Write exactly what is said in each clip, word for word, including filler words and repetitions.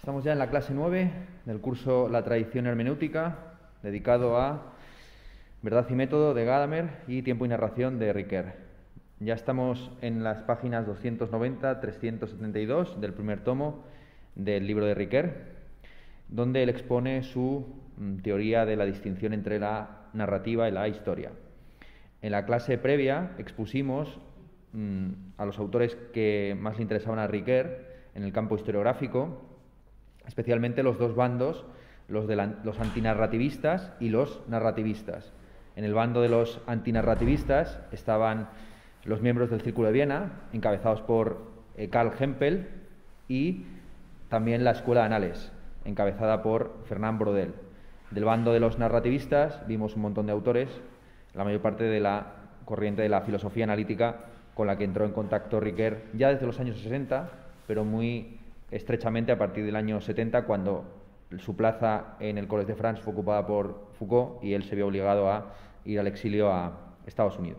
Estamos ya en la clase nueve del curso La tradición hermenéutica, dedicado a Verdad y método de Gadamer y Tiempo y narración de Riquer. Ya estamos en las páginas doscientos noventa a trescientos setenta y dos del primer tomo del libro de Riquer, donde él expone su mm, teoría de la distinción entre la narrativa y la historia. En la clase previa expusimos mmm, a los autores que más le interesaban a Riquer en el campo historiográfico, especialmente los dos bandos, los, de la, los antinarrativistas y los narrativistas. En el bando de los antinarrativistas estaban los miembros del Círculo de Viena, encabezados por eh, Karl Hempel, y también la Escuela de Anales, encabezada por Fernand Braudel. Del bando de los narrativistas vimos un montón de autores, la mayor parte de la corriente de la filosofía analítica con la que entró en contacto Riquer ya desde los años sesenta, pero muy estrechamente a partir del año setenta, cuando su plaza en el Collège de France fue ocupada por Foucault y él se vio obligado a ir al exilio a Estados Unidos.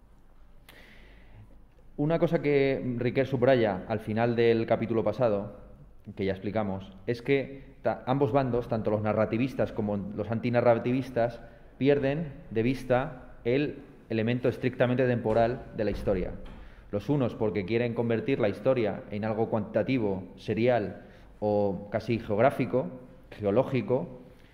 Una cosa que Riquer subraya al final del capítulo pasado, que ya explicamos, es que ambos bandos, tanto los narrativistas como los antinarrativistas, pierden de vista el elemento estrictamente temporal de la historia. Los unos porque quieren convertir la historia en algo cuantitativo, serial o casi geográfico, geológico,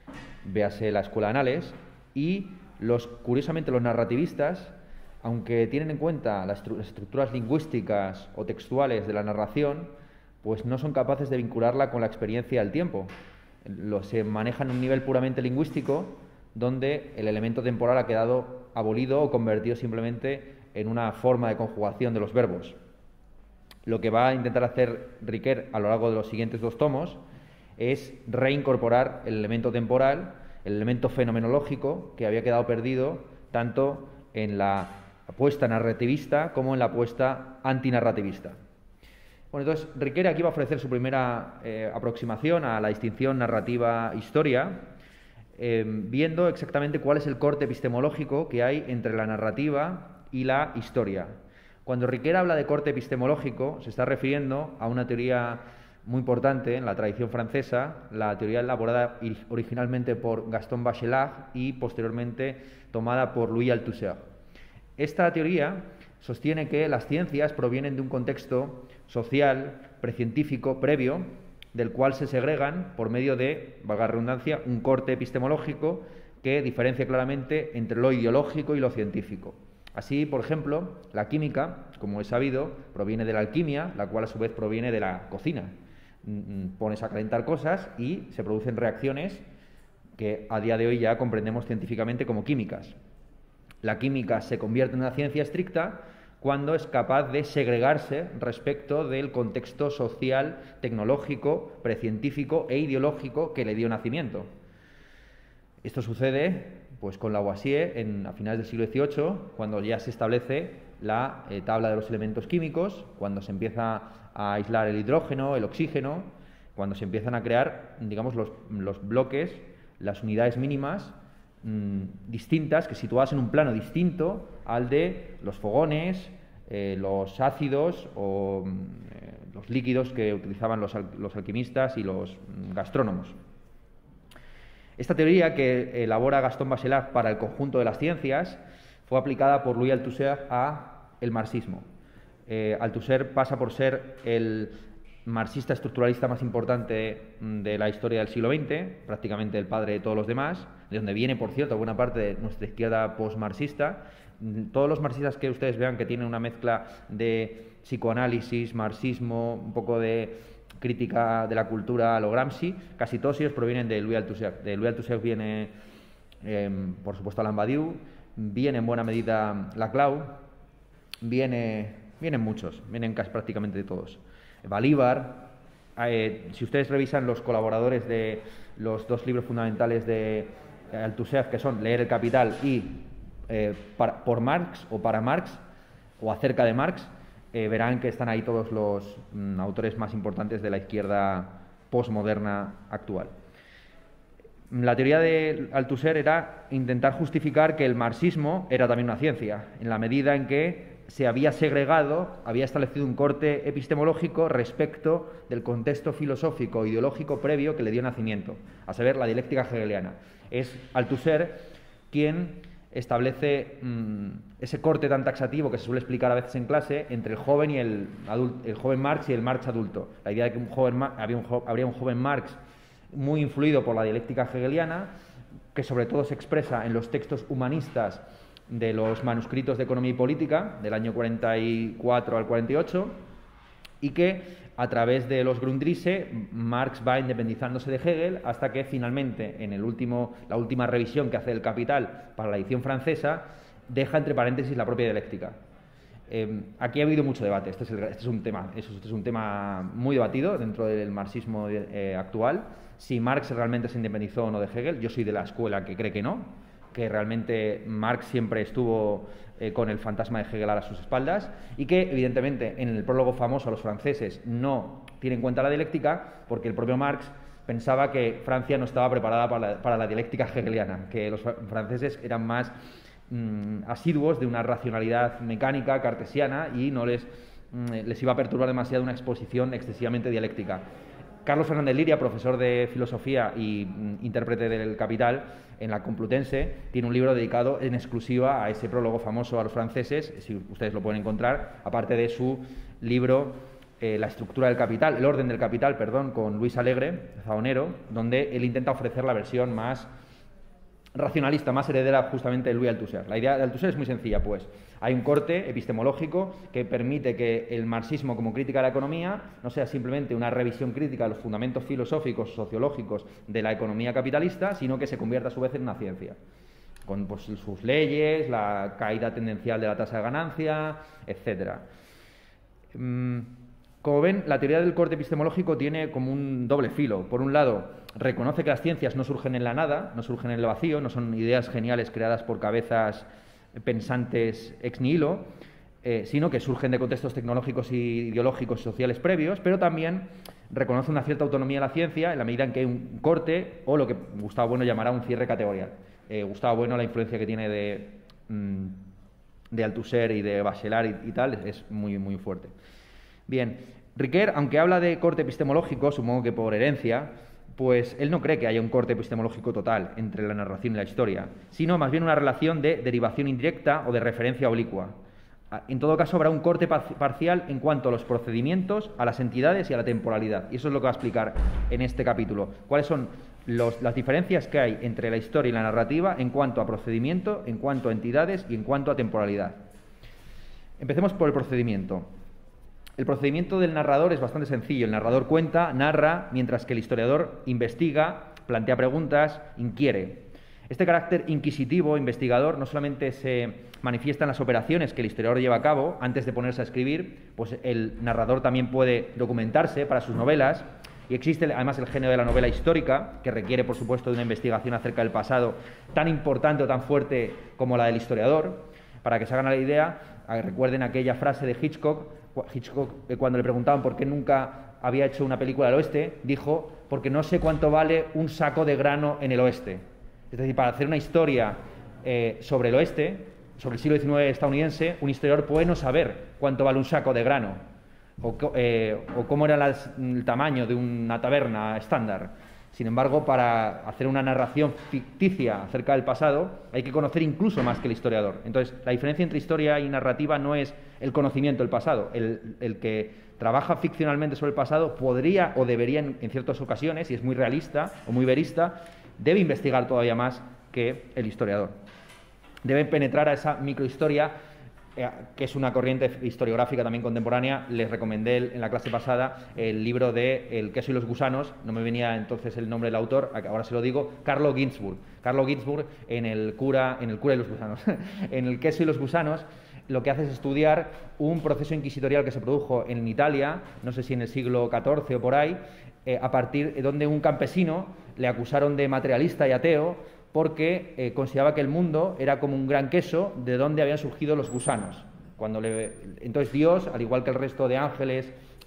véase la Escuela de Anales, y los, curiosamente los narrativistas, aunque tienen en cuenta las estructuras lingüísticas o textuales de la narración, pues no son capaces de vincularla con la experiencia del tiempo. Lo, se manejan a un nivel puramente lingüístico, donde el elemento temporal ha quedado abolido o convertido simplemente en una forma de conjugación de los verbos. Lo que va a intentar hacer Riquer a lo largo de los siguientes dos tomos es reincorporar el elemento temporal, el elemento fenomenológico que había quedado perdido tanto en la apuesta narrativista como en la apuesta antinarrativista. Bueno, entonces Riquer aquí va a ofrecer su primera eh, aproximación a la distinción narrativa-historia, eh, viendo exactamente cuál es el corte epistemológico que hay entre la narrativa y la historia. Cuando Riquer habla de corte epistemológico, se está refiriendo a una teoría muy importante en la tradición francesa, la teoría elaborada originalmente por Gaston Bachelard y posteriormente tomada por Louis Althusser. Esta teoría sostiene que las ciencias provienen de un contexto social, precientífico, previo, del cual se segregan por medio de, valga la redundancia, un corte epistemológico que diferencia claramente entre lo ideológico y lo científico. Así, por ejemplo, la química, como es sabido, proviene de la alquimia, la cual a su vez proviene de la cocina. Pones a calentar cosas y se producen reacciones que a día de hoy ya comprendemos científicamente como químicas. La química se convierte en una ciencia estricta cuando es capaz de segregarse respecto del contexto social, tecnológico, precientífico e ideológico que le dio nacimiento. Esto sucede pues con Lavoisier en, a finales del siglo dieciocho, cuando ya se establece la eh, tabla de los elementos químicos, cuando se empieza a aislar el hidrógeno, el oxígeno, cuando se empiezan a crear, digamos, los, los bloques, las unidades mínimas mmm, distintas, que situadas en un plano distinto al de los fogones, eh, los ácidos o eh, los líquidos que utilizaban los, al, los alquimistas y los mm, gastrónomos. Esta teoría que elabora Gaston Bachelard para el conjunto de las ciencias fue aplicada por Louis Althusser a el marxismo. Eh, Althusser pasa por ser el marxista estructuralista más importante de la historia del siglo veinte, prácticamente el padre de todos los demás, de donde viene, por cierto, buena parte de nuestra izquierda postmarxista. Todos los marxistas que ustedes vean que tienen una mezcla de psicoanálisis, marxismo, un poco de crítica de la cultura a lo Gramsci, casi todos ellos provienen de Louis Althusser. De Louis Althusser viene, eh, por supuesto, Alain Badiou, viene en buena medida Laclau, viene, vienen muchos, vienen casi prácticamente todos. Bolívar, eh, si ustedes revisan los colaboradores de los dos libros fundamentales de Althusser, que son Leer el Capital y eh, para, por Marx o para Marx o acerca de Marx, Eh, verán que están ahí todos los mm, autores más importantes de la izquierda postmoderna actual. La teoría de Althusser era intentar justificar que el marxismo era también una ciencia, en la medida en que se había segregado, había establecido un corte epistemológico respecto del contexto filosófico e ideológico previo que le dio nacimiento, a saber, la dialéctica hegeliana. Es Althusser quien establece mmm, ese corte tan taxativo que se suele explicar a veces en clase entre el joven y el, adulto, el joven Marx y el Marx adulto. La idea de que un joven, había un, habría un joven Marx muy influido por la dialéctica hegeliana, que sobre todo se expresa en los textos humanistas de los manuscritos de Economía y Política del año cuarenta y cuatro al cuarenta y ocho, y que a través de los Grundrisse Marx va independizándose de Hegel hasta que finalmente en el último, la última revisión que hace del Capital para la edición francesa deja entre paréntesis la propia dialéctica. Eh, aquí ha habido mucho debate, este es, el, este es, un, tema, este es un tema muy debatido dentro del marxismo eh, actual, si Marx realmente se independizó o no de Hegel. Yo soy de la escuela que cree que no, que realmente Marx siempre estuvo eh, con el fantasma de Hegel a sus espaldas y que, evidentemente, en el prólogo famoso a los franceses no tiene en cuenta la dialéctica porque el propio Marx pensaba que Francia no estaba preparada para la, para la dialéctica hegeliana, que los franceses eran más mmm, asiduos de una racionalidad mecánica, cartesiana, y no les, mmm, les iba a perturbar demasiado una exposición excesivamente dialéctica. Carlos Fernández Liria, profesor de filosofía y mm, intérprete del Capital en la Complutense, tiene un libro dedicado en exclusiva a ese prólogo famoso a los franceses, si ustedes lo pueden encontrar, aparte de su libro eh, La estructura del Capital, el orden del Capital, perdón, con Luis Alegre, Zaonero, donde él intenta ofrecer la versión más racionalista, más heredera justamente de Louis Althusser. La idea de Althusser es muy sencilla, pues. Hay un corte epistemológico que permite que el marxismo como crítica de la economía no sea simplemente una revisión crítica de los fundamentos filosóficos, sociológicos de la economía capitalista, sino que se convierta a su vez en una ciencia, con pues, sus leyes, la caída tendencial de la tasa de ganancia, etcétera. Como ven, la teoría del corte epistemológico tiene como un doble filo. Por un lado, reconoce que las ciencias no surgen en la nada, no surgen en el vacío, no son ideas geniales creadas por cabezas pensantes ex nihilo, eh, sino que surgen de contextos tecnológicos y ideológicos sociales previos, pero también reconoce una cierta autonomía de la ciencia en la medida en que hay un corte o lo que Gustavo Bueno llamará un cierre categorial. Eh, Gustavo Bueno, la influencia que tiene de, mm, de Althusser y de Bachelard y, y tal es muy, muy fuerte. Bien, Ricoeur, aunque habla de corte epistemológico, supongo que por herencia, pues él no cree que haya un corte epistemológico total entre la narración y la historia, sino más bien una relación de derivación indirecta o de referencia oblicua. En todo caso, habrá un corte parcial en cuanto a los procedimientos, a las entidades y a la temporalidad. Y eso es lo que va a explicar en este capítulo. ¿Cuáles son los, las diferencias que hay entre la historia y la narrativa en cuanto a procedimiento, en cuanto a entidades y en cuanto a temporalidad? Empecemos por el procedimiento. El procedimiento del narrador es bastante sencillo. El narrador cuenta, narra, mientras que el historiador investiga, plantea preguntas, inquiere. Este carácter inquisitivo, investigador, no solamente se manifiesta en las operaciones que el historiador lleva a cabo antes de ponerse a escribir, pues el narrador también puede documentarse para sus novelas, y existe además el género de la novela histórica, que requiere, por supuesto, de una investigación acerca del pasado tan importante o tan fuerte como la del historiador. Para que se hagan la idea, recuerden aquella frase de Hitchcock, Hitchcock cuando le preguntaban por qué nunca había hecho una película del oeste, dijo, porque no sé cuánto vale un saco de grano en el oeste. Es decir, para hacer una historia eh, sobre el oeste, sobre el siglo diecinueve estadounidense, un historiador puede no saber cuánto vale un saco de grano o, eh, o cómo era las, el tamaño de una taberna estándar. Sin embargo, para hacer una narración ficticia acerca del pasado, hay que conocer incluso más que el historiador. Entonces, la diferencia entre historia y narrativa no es el conocimiento del pasado. El, el que trabaja ficcionalmente sobre el pasado podría o debería, en, en ciertas ocasiones, si es muy realista o muy verista, debe investigar todavía más que el historiador. Debe penetrar a esa microhistoria, eh, que es una corriente historiográfica también contemporánea. Les recomendé el, en la clase pasada el libro de El queso y los gusanos, no me venía entonces el nombre del autor, ahora se lo digo, Carlo Ginzburg. Carlo Ginzburg en el cura, en el cura y los gusanos, en El queso y los gusanos, lo que hace es estudiar un proceso inquisitorial que se produjo en Italia, no sé si en el siglo catorce o por ahí, eh, a partir de donde un campesino le acusaron de materialista y ateo porque eh, consideraba que el mundo era como un gran queso de donde habían surgido los gusanos. Cuando le... Entonces Dios, al igual que el resto de ángeles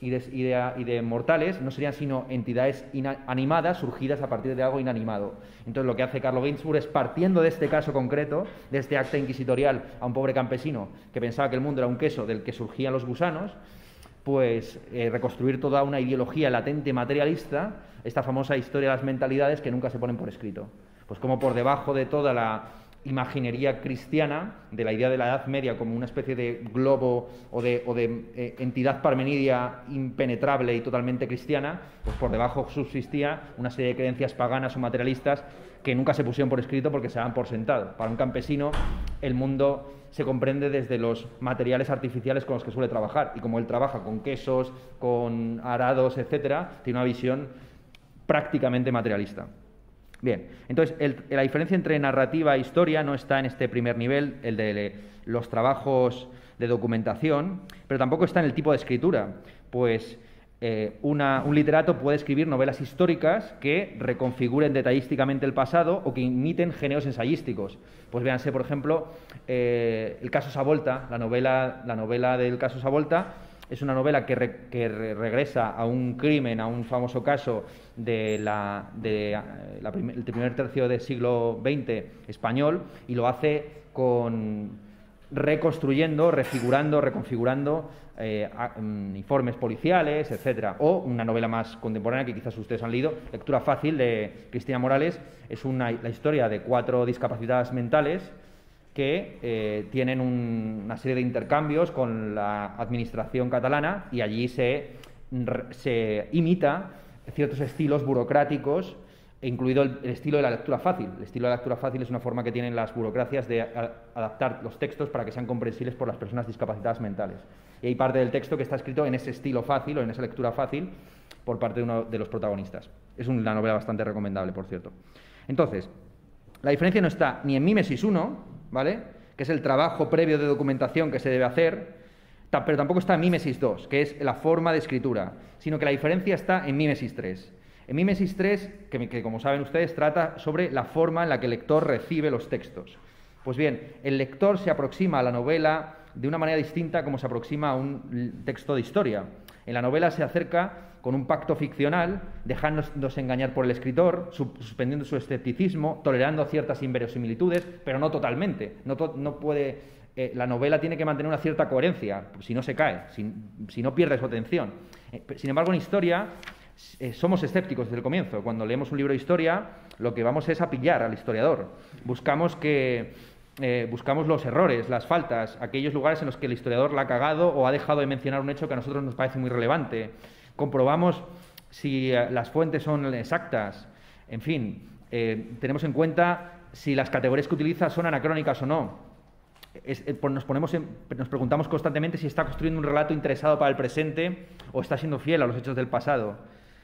y de, y, de, y de mortales no serían sino entidades animadas surgidas a partir de algo inanimado. Entonces lo que hace Carlo Ginzburg es, partiendo de este caso concreto, de este acta inquisitorial a un pobre campesino que pensaba que el mundo era un queso del que surgían los gusanos, pues eh, reconstruir toda una ideología latente materialista, esta famosa historia de las mentalidades que nunca se ponen por escrito. Pues como por debajo de toda la imaginería cristiana, de la idea de la Edad Media como una especie de globo o de, o de eh, entidad parmenidia impenetrable y totalmente cristiana, pues por debajo subsistía una serie de creencias paganas o materialistas que nunca se pusieron por escrito porque se daban por sentado. Para un campesino el mundo se comprende desde los materiales artificiales con los que suele trabajar, y como él trabaja con quesos, con arados, etcétera, tiene una visión prácticamente materialista. Bien, entonces el, la diferencia entre narrativa e historia no está en este primer nivel, el de los trabajos de documentación, pero tampoco está en el tipo de escritura, pues eh, una, un literato puede escribir novelas históricas que reconfiguren detallísticamente el pasado o que imiten géneros ensayísticos. Pues véanse, por ejemplo, eh, el caso Savolta, la novela, la novela del caso Savolta. Es una novela que, re, que re, regresa a un crimen, a un famoso caso de la, de, la prim el primer tercio del siglo veinte español, y lo hace con reconstruyendo, refigurando, reconfigurando eh, a, um, informes policiales, etcétera. O una novela más contemporánea que quizás ustedes han leído, Lectura fácil, de Cristina Morales. Es una, la historia de cuatro discapacitadas mentales que eh, tienen un, una serie de intercambios con la administración catalana, y allí se, se imita ciertos estilos burocráticos, incluido el, el estilo de la lectura fácil. El estilo de la lectura fácil es una forma que tienen las burocracias de a, adaptar los textos para que sean comprensibles por las personas discapacitadas mentales. Y hay parte del texto que está escrito en ese estilo fácil o en esa lectura fácil por parte de uno de los protagonistas. Es una novela bastante recomendable, por cierto. Entonces, la diferencia no está ni en Mímesis uno, ¿vale?, que es el trabajo previo de documentación que se debe hacer, pero tampoco está en Mímesis dos, que es la forma de escritura, sino que la diferencia está en Mímesis tres. En Mímesis tres, que, que como saben ustedes, trata sobre la forma en la que el lector recibe los textos. Pues bien, el lector se aproxima a la novela de una manera distinta como se aproxima a un texto de historia. En la novela se acerca con un pacto ficcional, dejándose engañar por el escritor, suspendiendo su escepticismo, tolerando ciertas inverosimilitudes, pero no totalmente. No, to no puede, eh, la novela tiene que mantener una cierta coherencia, si no se cae, si, si no pierde su atención. Eh, sin embargo, en historia eh, somos escépticos desde el comienzo. Cuando leemos un libro de historia, lo que vamos es a pillar al historiador. Buscamos que... Eh, buscamos los errores, las faltas, aquellos lugares en los que el historiador la ha cagado o ha dejado de mencionar un hecho que a nosotros nos parece muy relevante. Comprobamos si eh, las fuentes son exactas. En fin, eh, tenemos en cuenta si las categorías que utiliza son anacrónicas o no. Es, eh, nos, ponemos en, nos preguntamos constantemente si está construyendo un relato interesado para el presente o está siendo fiel a los hechos del pasado.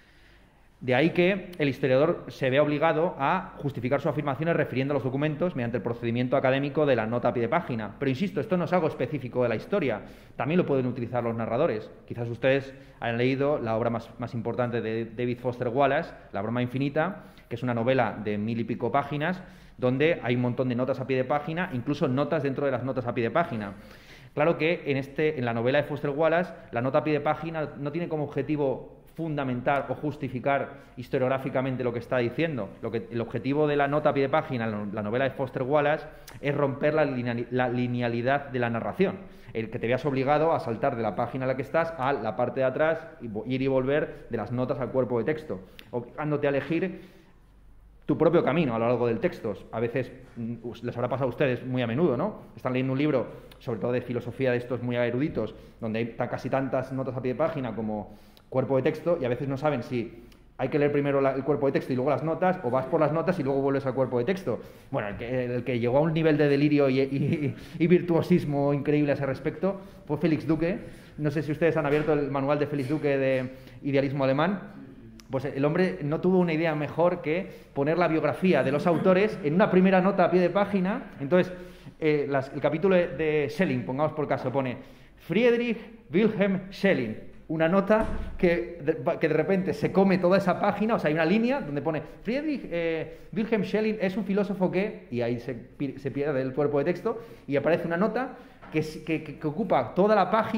De ahí que el historiador se vea obligado a justificar sus afirmaciones refiriendo a los documentos mediante el procedimiento académico de la nota a pie de página. Pero insisto, esto no es algo específico de la historia, también lo pueden utilizar los narradores. Quizás ustedes hayan leído la obra más, más importante de David Foster Wallace, La broma infinita, que es una novela de mil y pico páginas, donde hay un montón de notas a pie de página, incluso notas dentro de las notas a pie de página. Claro que en, este, en la novela de Foster Wallace, la nota a pie de página no tiene como objetivo fundamentar o justificar historiográficamente lo que está diciendo. Lo que, el objetivo de la nota a pie de página, la novela de Foster Wallace, es romper la, lineal, la linealidad de la narración. El que te veas obligado a saltar de la página en la que estás a la parte de atrás, y ir y volver de las notas al cuerpo de texto, obligándote a elegir tu propio camino a lo largo del texto. A veces les habrá pasado a ustedes muy a menudo, ¿no? Están leyendo un libro, sobre todo de filosofía de estos muy eruditos, donde hay casi tantas notas a pie de página como cuerpo de texto, y a veces no saben si hay que leer primero la, el cuerpo de texto y luego las notas, o vas por las notas y luego vuelves al cuerpo de texto. Bueno, el que, el que llegó a un nivel de delirio y, y, y virtuosismo increíble a ese respecto fue Félix Duque. No sé si ustedes han abierto el manual de Félix Duque de Idealismo Alemán. Pues el hombre no tuvo una idea mejor que poner la biografía de los autores en una primera nota a pie de página. Entonces, eh, las, el capítulo de Schelling, pongamos por caso, pone Friedrich Wilhelm Schelling. Una nota que de, que de repente se come toda esa página, o sea, hay una línea donde pone Friedrich eh, Wilhelm Schelling es un filósofo que, y ahí se, se pierde el cuerpo de texto, y aparece una nota que, que, que ocupa toda la página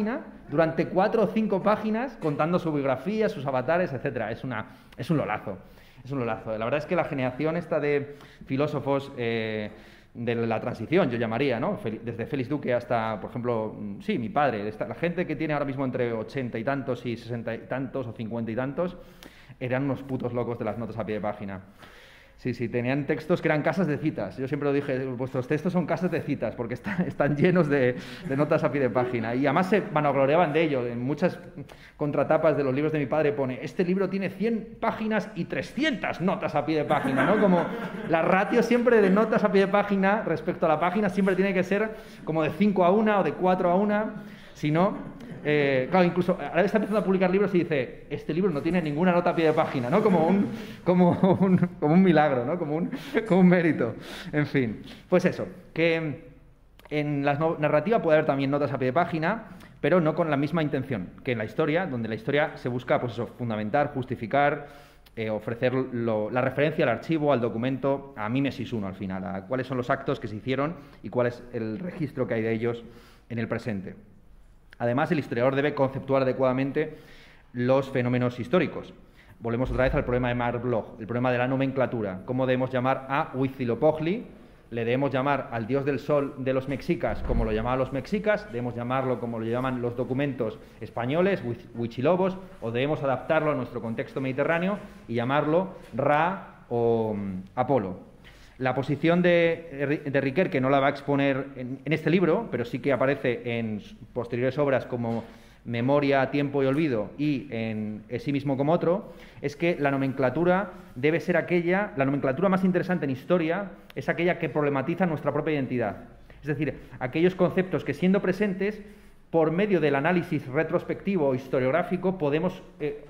durante cuatro o cinco páginas contando su biografía, sus avatares, etcétera. Es, una, es un lolazo, es un lolazo. La verdad es que la generación esta de filósofos eh, de la transición, yo llamaría, ¿no? Desde Félix Duque hasta, por ejemplo, sí, mi padre, esta, la gente que tiene ahora mismo entre ochenta y tantos y sesenta y tantos o cincuenta y tantos, eran unos putos locos de las notas a pie de página. Sí, sí, tenían textos que eran casas de citas. Yo siempre lo dije, vuestros textos son casas de citas, porque están, están llenos de, de notas a pie de página. Y además se vanagloriaban de ello. En muchas contratapas de los libros de mi padre pone, este libro tiene cien páginas y trescientas notas a pie de página, ¿no? Como la ratio siempre de notas a pie de página respecto a la página siempre tiene que ser como de cinco a una o de cuatro a una, si no... Eh, claro, incluso ahora está empezando a publicar libros y dice, este libro no tiene ninguna nota a pie de página, ¿no? Como un, como un, como un milagro, ¿no? Como un, como un mérito. En fin, pues eso, que en la narrativa puede haber también notas a pie de página, pero no con la misma intención que en la historia, donde la historia se busca, pues eso, fundamentar, justificar, eh, ofrecer lo, la referencia al archivo, al documento, a mimesis uno al final, a cuáles son los actos que se hicieron y cuál es el registro que hay de ellos en el presente. Además, el historiador debe conceptuar adecuadamente los fenómenos históricos. Volvemos otra vez al problema de Marc Bloch, el problema de la nomenclatura. ¿Cómo debemos llamar a Huitzilopochtli? ¿Le debemos llamar al dios del sol de los mexicas como lo llamaban los mexicas? ¿Debemos llamarlo como lo llaman los documentos españoles, Huichilobos? ¿O debemos adaptarlo a nuestro contexto mediterráneo y llamarlo Ra o um, Apolo? La posición de, de Riquer, que no la va a exponer en, en este libro, pero sí que aparece en posteriores obras como Memoria, Tiempo y Olvido y en Sí mismo como otro, es que la nomenclatura debe ser aquella, la nomenclatura más interesante en historia es aquella que problematiza nuestra propia identidad. Es decir, aquellos conceptos que siendo presentes, por medio del análisis retrospectivo o historiográfico, podemos eh,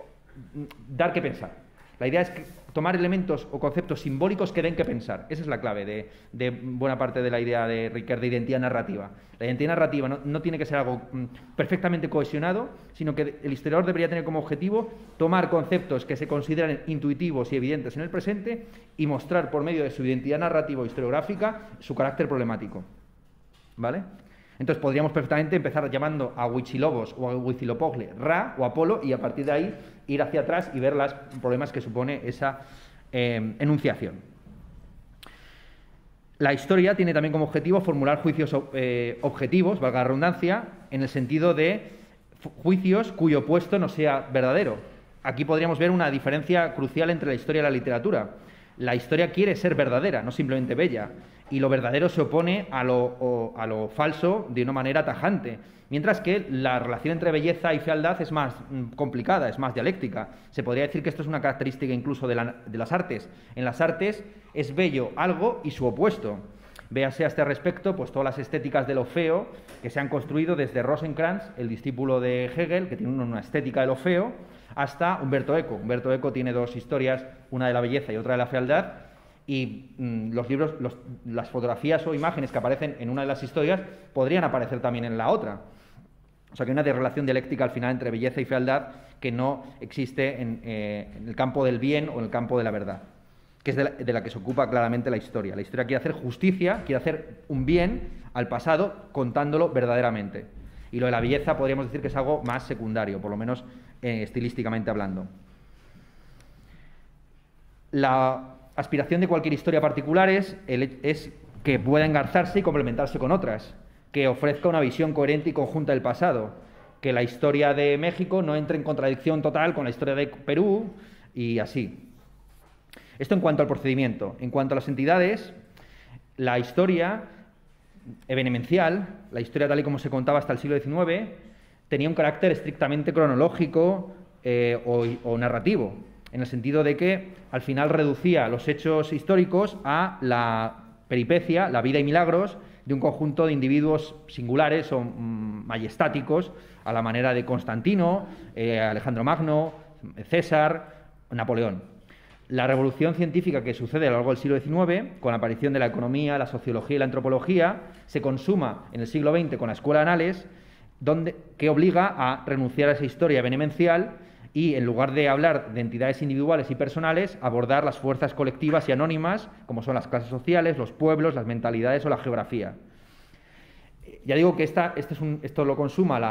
dar que pensar. La idea es que tomar elementos o conceptos simbólicos que den que pensar. Esa es la clave de, de buena parte de la idea de Riquer de identidad narrativa. La identidad narrativa no, no tiene que ser algo mm, perfectamente cohesionado, sino que el historiador debería tener como objetivo tomar conceptos que se consideran intuitivos y evidentes en el presente y mostrar por medio de su identidad narrativa o historiográfica su carácter problemático. ¿Vale? Entonces podríamos perfectamente empezar llamando a Huichilobos o a Huitzilopochtli Ra o Apolo y a partir de ahí ir hacia atrás y ver los problemas que supone esa eh, enunciación. La historia tiene también como objetivo formular juicios eh, objetivos, valga la redundancia, en el sentido de juicios cuyo opuesto no sea verdadero. Aquí podríamos ver una diferencia crucial entre la historia y la literatura. La historia quiere ser verdadera, no simplemente bella, y lo verdadero se opone a lo, o, a lo falso de una manera tajante, mientras que la relación entre belleza y fealdad es más mm, complicada, es más dialéctica. Se podría decir que esto es una característica incluso de, la, de las artes. En las artes es bello algo y su opuesto. Véase a este respecto pues todas las estéticas de lo feo que se han construido desde Rosenkranz, el discípulo de Hegel, que tiene una estética de lo feo, hasta Umberto Eco. Umberto Eco tiene dos historias, una de la belleza y otra de la fealdad, y mmm, los libros, los, las fotografías o imágenes que aparecen en una de las historias podrían aparecer también en la otra. O sea que hay una relación dialéctica al final entre belleza y fealdad que no existe en, eh, en el campo del bien o en el campo de la verdad, que es de la, de la que se ocupa claramente la historia. La historia quiere hacer justicia, quiere hacer un bien al pasado contándolo verdaderamente. Y lo de la belleza podríamos decir que es algo más secundario, por lo menos eh, estilísticamente hablando. La aspiración de cualquier historia particular es, el, es que pueda engarzarse y complementarse con otras, que ofrezca una visión coherente y conjunta del pasado, que la historia de México no entre en contradicción total con la historia de Perú y así. Esto en cuanto al procedimiento. En cuanto a las entidades, la historia evenemencial, la historia tal y como se contaba hasta el siglo diecinueve, tenía un carácter estrictamente cronológico eh, o, o narrativo, en el sentido de que al final reducía los hechos históricos a la peripecia, la vida y milagros de un conjunto de individuos singulares o mmm, majestáticos, a la manera de Constantino, eh, Alejandro Magno, César, Napoleón. La revolución científica que sucede a lo largo del siglo diecinueve, con la aparición de la economía, la sociología y la antropología, se consuma en el siglo veinte con la Escuela de Annales, donde, que obliga a renunciar a esa historia evenemencial y, en lugar de hablar de entidades individuales y personales, abordar las fuerzas colectivas y anónimas, como son las clases sociales, los pueblos, las mentalidades o la geografía. Ya digo que esta, este es un, esto lo consuma la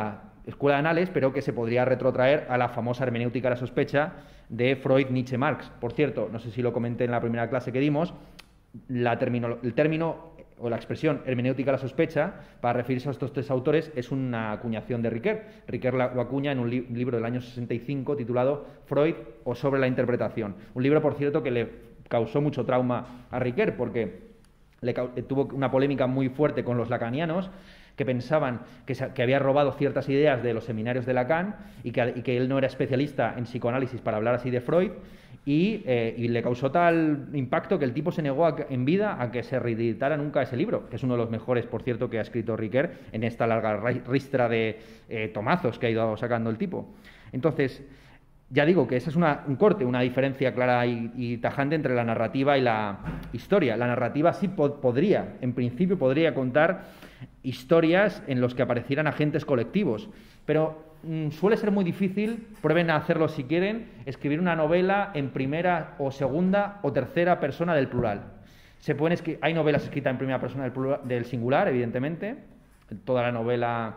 escuela de anales, pero que se podría retrotraer a la famosa hermenéutica de la sospecha de Freud, Nietzsche, Marx. Por cierto, no sé si lo comenté en la primera clase que dimos, la termino, el término o la expresión hermenéutica de la sospecha, para referirse a estos tres autores, es una acuñación de Ricoeur. Ricoeur lo acuña en un li libro del año sesenta y cinco titulado Freud o sobre la interpretación. Un libro, por cierto, que le causó mucho trauma a Ricoeur, porque le tuvo una polémica muy fuerte con los lacanianos, que pensaban que, se, que había robado ciertas ideas de los seminarios de Lacan y que, y que él no era especialista en psicoanálisis para hablar así de Freud, y, eh, y le causó tal impacto que el tipo se negó a, en vida a que se reeditara nunca ese libro, que es uno de los mejores, por cierto, que ha escrito Ricoeur en esta larga ristra de eh, tomazos que ha ido sacando el tipo. Entonces, ya digo que ese es una, un corte, una diferencia clara y, y tajante entre la narrativa y la historia. La narrativa sí po podría, en principio podría contar historias en los que aparecieran agentes colectivos, pero mmm, suele ser muy difícil, prueben a hacerlo si quieren, escribir una novela en primera o segunda o tercera persona del plural. Se pueden hay novelas escritas en primera persona del, plural, del singular, evidentemente, toda la novela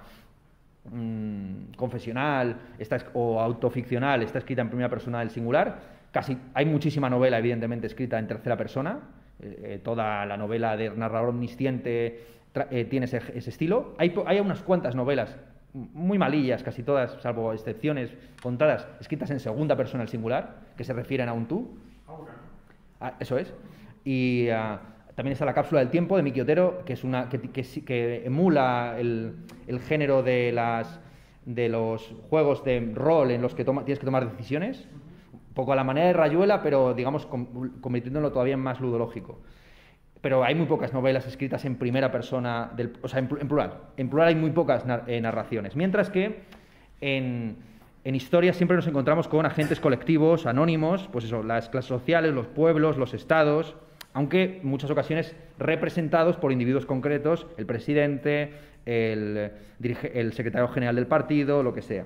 mmm, confesional está, o autoficcional está escrita en primera persona del singular. Casi, hay muchísima novela, evidentemente, escrita en tercera persona, eh, toda la novela de narrador omnisciente eh, tiene ese, ese estilo. Hay, hay unas cuantas novelas muy malillas, casi todas, salvo excepciones contadas, escritas en segunda persona del singular, que se refieren a un tú. Ah, eso es. Y uh, también está La cápsula del tiempo, de Miki Otero, que, es una, que, que, que emula el, el género de, las, de los juegos de rol en los que toma, tienes que tomar decisiones, un poco a la manera de Rayuela, pero digamos convirtiéndolo todavía en más ludológico. Pero hay muy pocas novelas escritas en primera persona, del, o sea, en, en plural. En plural hay muy pocas nar eh, narraciones. Mientras que en, en historia siempre nos encontramos con agentes colectivos, anónimos, pues eso, las clases sociales, los pueblos, los estados, aunque en muchas ocasiones representados por individuos concretos, el presidente, el, el secretario general del partido, lo que sea.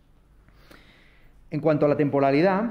En cuanto a la temporalidad,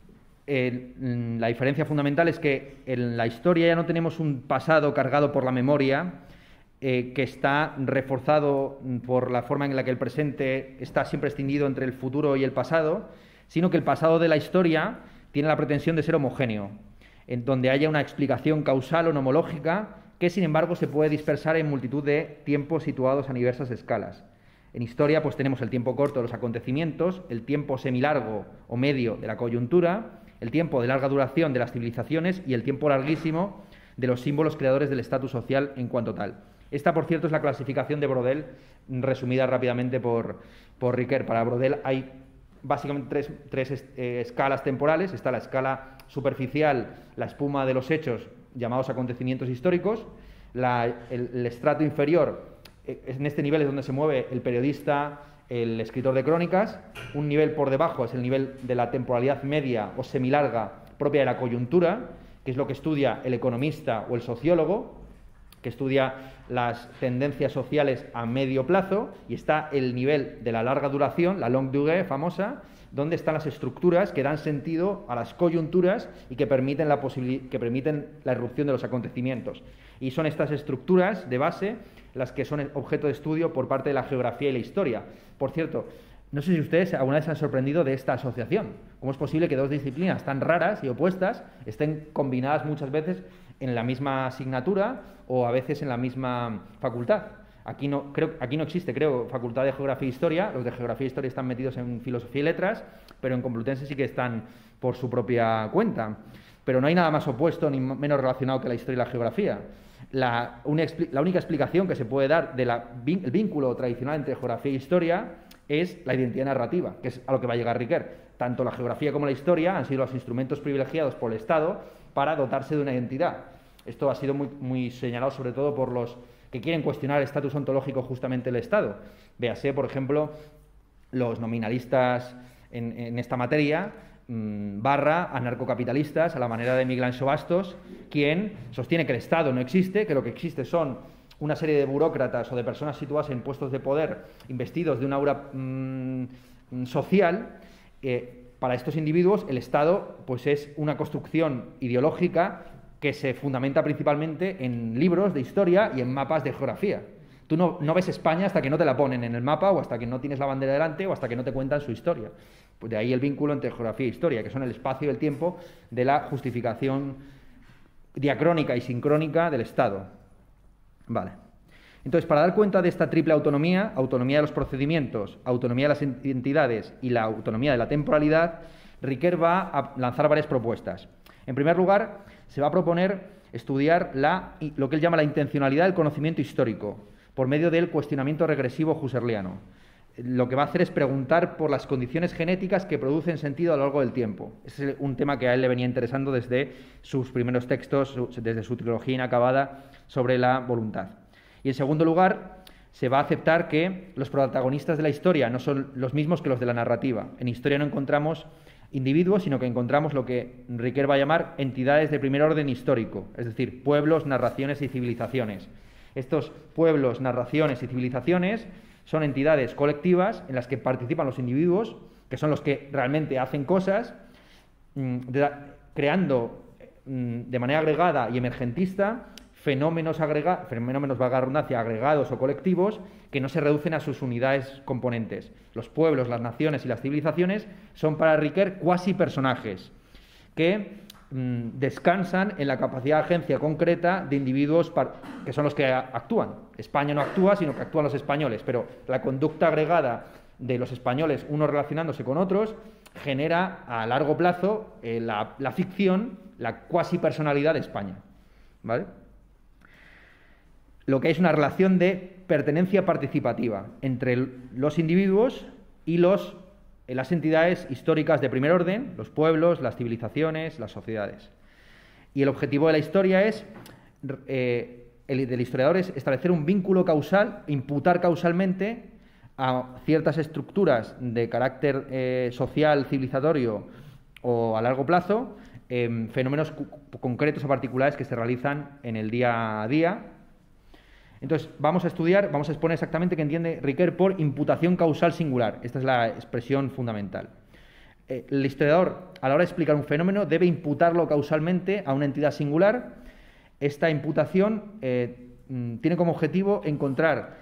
Eh, la diferencia fundamental es que en la historia ya no tenemos un pasado cargado por la memoria eh, que está reforzado por la forma en la que el presente está siempre extinguido entre el futuro y el pasado, sino que el pasado de la historia tiene la pretensión de ser homogéneo, en donde haya una explicación causal o nomológica que, sin embargo, se puede dispersar en multitud de tiempos situados a diversas escalas. En historia, pues tenemos el tiempo corto de los acontecimientos, el tiempo semilargo o medio de la coyuntura, el tiempo de larga duración de las civilizaciones y el tiempo larguísimo de los símbolos creadores del estatus social en cuanto tal. Esta, por cierto, es la clasificación de Braudel, resumida rápidamente por, por Ricoeur. Para Braudel hay básicamente tres, tres eh, escalas temporales. Está la escala superficial, la espuma de los hechos llamados acontecimientos históricos. La, el, el estrato inferior, eh, en este nivel es donde se mueve el periodista, el escritor de crónicas. Un nivel por debajo es el nivel de la temporalidad media o semilarga propia de la coyuntura, que es lo que estudia el economista o el sociólogo, que estudia las tendencias sociales a medio plazo, y está el nivel de la larga duración, la longue durée famosa, donde están las estructuras que dan sentido a las coyunturas y que permiten la, que permiten la irrupción de los acontecimientos. Y son estas estructuras de base las que son objeto de estudio por parte de la geografía y la historia. Por cierto, no sé si ustedes alguna vez se han sorprendido de esta asociación. ¿Cómo es posible que dos disciplinas tan raras y opuestas estén combinadas muchas veces en la misma asignatura o a veces en la misma facultad? Aquí no, creo, aquí no existe, creo, facultad de Geografía e Historia. Los de Geografía e Historia están metidos en Filosofía y Letras, pero en Complutense sí que están por su propia cuenta. Pero no hay nada más opuesto ni menos relacionado que la historia y la geografía. La, una, la única explicación que se puede dar del vínculo tradicional entre geografía e historia es la identidad narrativa, que es a lo que va a llegar Ricoeur. Tanto la geografía como la historia han sido los instrumentos privilegiados por el Estado para dotarse de una identidad. Esto ha sido muy, muy señalado sobre todo por los que quieren cuestionar el estatus ontológico justamente del Estado. Véase, por ejemplo, los nominalistas en, en esta materia, barra anarcocapitalistas a la manera de Miguel Anxo Bastos, quien sostiene que el Estado no existe, que lo que existe son una serie de burócratas o de personas situadas en puestos de poder investidos de una aura mmm, social. Eh, para estos individuos el Estado pues es una construcción ideológica que se fundamenta principalmente en libros de historia y en mapas de geografía. Tú no, no ves España hasta que no te la ponen en el mapa o hasta que no tienes la bandera delante o hasta que no te cuentan su historia. Pues de ahí el vínculo entre geografía e historia, que son el espacio y el tiempo de la justificación diacrónica y sincrónica del Estado. Vale. Entonces, para dar cuenta de esta triple autonomía, autonomía de los procedimientos, autonomía de las entidades y la autonomía de la temporalidad, Riquer va a lanzar varias propuestas. En primer lugar, se va a proponer estudiar la, lo que él llama la intencionalidad del conocimiento histórico, por medio del cuestionamiento regresivo husserliano. Lo que va a hacer es preguntar por las condiciones genéticas que producen sentido a lo largo del tiempo. Ese es un tema que a él le venía interesando desde sus primeros textos, desde su trilogía inacabada sobre la voluntad. Y en segundo lugar, se va a aceptar que los protagonistas de la historia no son los mismos que los de la narrativa. En historia no encontramos individuos, sino que encontramos lo que Riquer va a llamar entidades de primer orden histórico, es decir, pueblos, narraciones y civilizaciones. Estos pueblos, narraciones y civilizaciones son entidades colectivas en las que participan los individuos, que son los que realmente hacen cosas, de, creando de manera agregada y emergentista fenómenos, agrega, fenómenos valga la redundancia, agregados o colectivos que no se reducen a sus unidades componentes. Los pueblos, las naciones y las civilizaciones son para Riquer cuasi personajes que mmm, descansan en la capacidad de agencia concreta de individuos para, que son los que actúan. España no actúa, sino que actúan los españoles, pero la conducta agregada de los españoles, unos relacionándose con otros, genera a largo plazo eh, la, la ficción, la cuasi personalidad de España. ¿Vale? Lo que es una relación de pertenencia participativa entre los individuos y los, las entidades históricas de primer orden, los pueblos, las civilizaciones, las sociedades. Y el objetivo de la historia es, eh, el del historiador es establecer un vínculo causal, imputar causalmente a ciertas estructuras de carácter eh, social, civilizatorio o a largo plazo, eh, fenómenos concretos o particulares que se realizan en el día a día. Entonces, vamos a estudiar, vamos a exponer exactamente qué entiende Riquer por imputación causal singular. Esta es la expresión fundamental. Eh, el historiador, a la hora de explicar un fenómeno, debe imputarlo causalmente a una entidad singular. Esta imputación eh, tiene como objetivo encontrar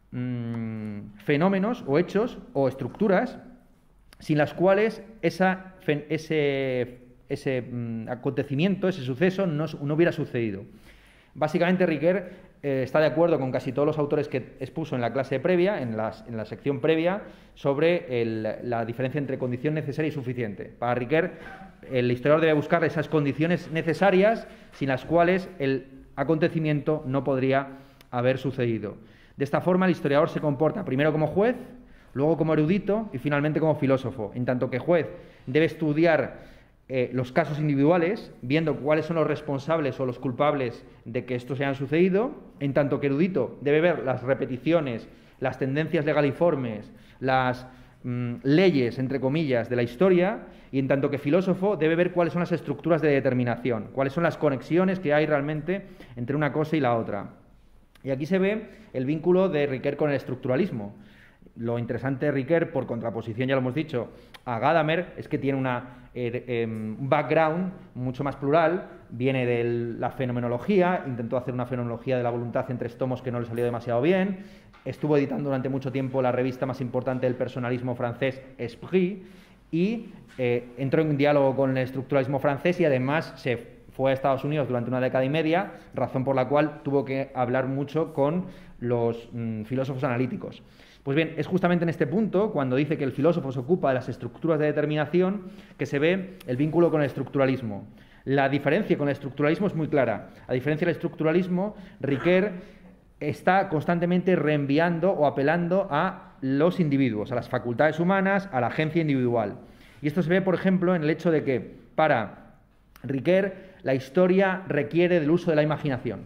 mmm, fenómenos o hechos o estructuras sin las cuales esa, ese, ese mmm, acontecimiento, ese suceso, no, no hubiera sucedido. Básicamente, Riquer eh, está de acuerdo con casi todos los autores que expuso en la clase previa, en, las, en la sección previa, sobre el, la diferencia entre condición necesaria y suficiente. Para Riquer, el historiador debe buscar esas condiciones necesarias sin las cuales el acontecimiento no podría haber sucedido. De esta forma, el historiador se comporta primero como juez, luego como erudito y finalmente como filósofo. En tanto que juez debe estudiar Eh, los casos individuales, viendo cuáles son los responsables o los culpables de que esto se haya sucedido, en tanto que erudito debe ver las repeticiones, las tendencias legaliformes, las mmm, leyes, entre comillas, de la historia, y en tanto que filósofo debe ver cuáles son las estructuras de determinación, cuáles son las conexiones que hay realmente entre una cosa y la otra. Y aquí se ve el vínculo de Riquer con el estructuralismo. Lo interesante de Riquer, por contraposición, ya lo hemos dicho, a Gadamer, es que tiene una, eh, eh, un background mucho más plural, viene de la fenomenología, intentó hacer una fenomenología de la voluntad en tres tomos que no le salió demasiado bien, estuvo editando durante mucho tiempo la revista más importante del personalismo francés, Esprit, y eh, entró en diálogo con el estructuralismo francés y además se fue a Estados Unidos durante una década y media, razón por la cual tuvo que hablar mucho con los mm, filósofos analíticos. Pues bien, es justamente en este punto, cuando dice que el filósofo se ocupa de las estructuras de determinación, que se ve el vínculo con el estructuralismo. La diferencia con el estructuralismo es muy clara. A diferencia del estructuralismo, Riquer está constantemente reenviando o apelando a los individuos, a las facultades humanas, a la agencia individual. Y esto se ve, por ejemplo, en el hecho de que, para Riquer, la historia requiere del uso de la imaginación.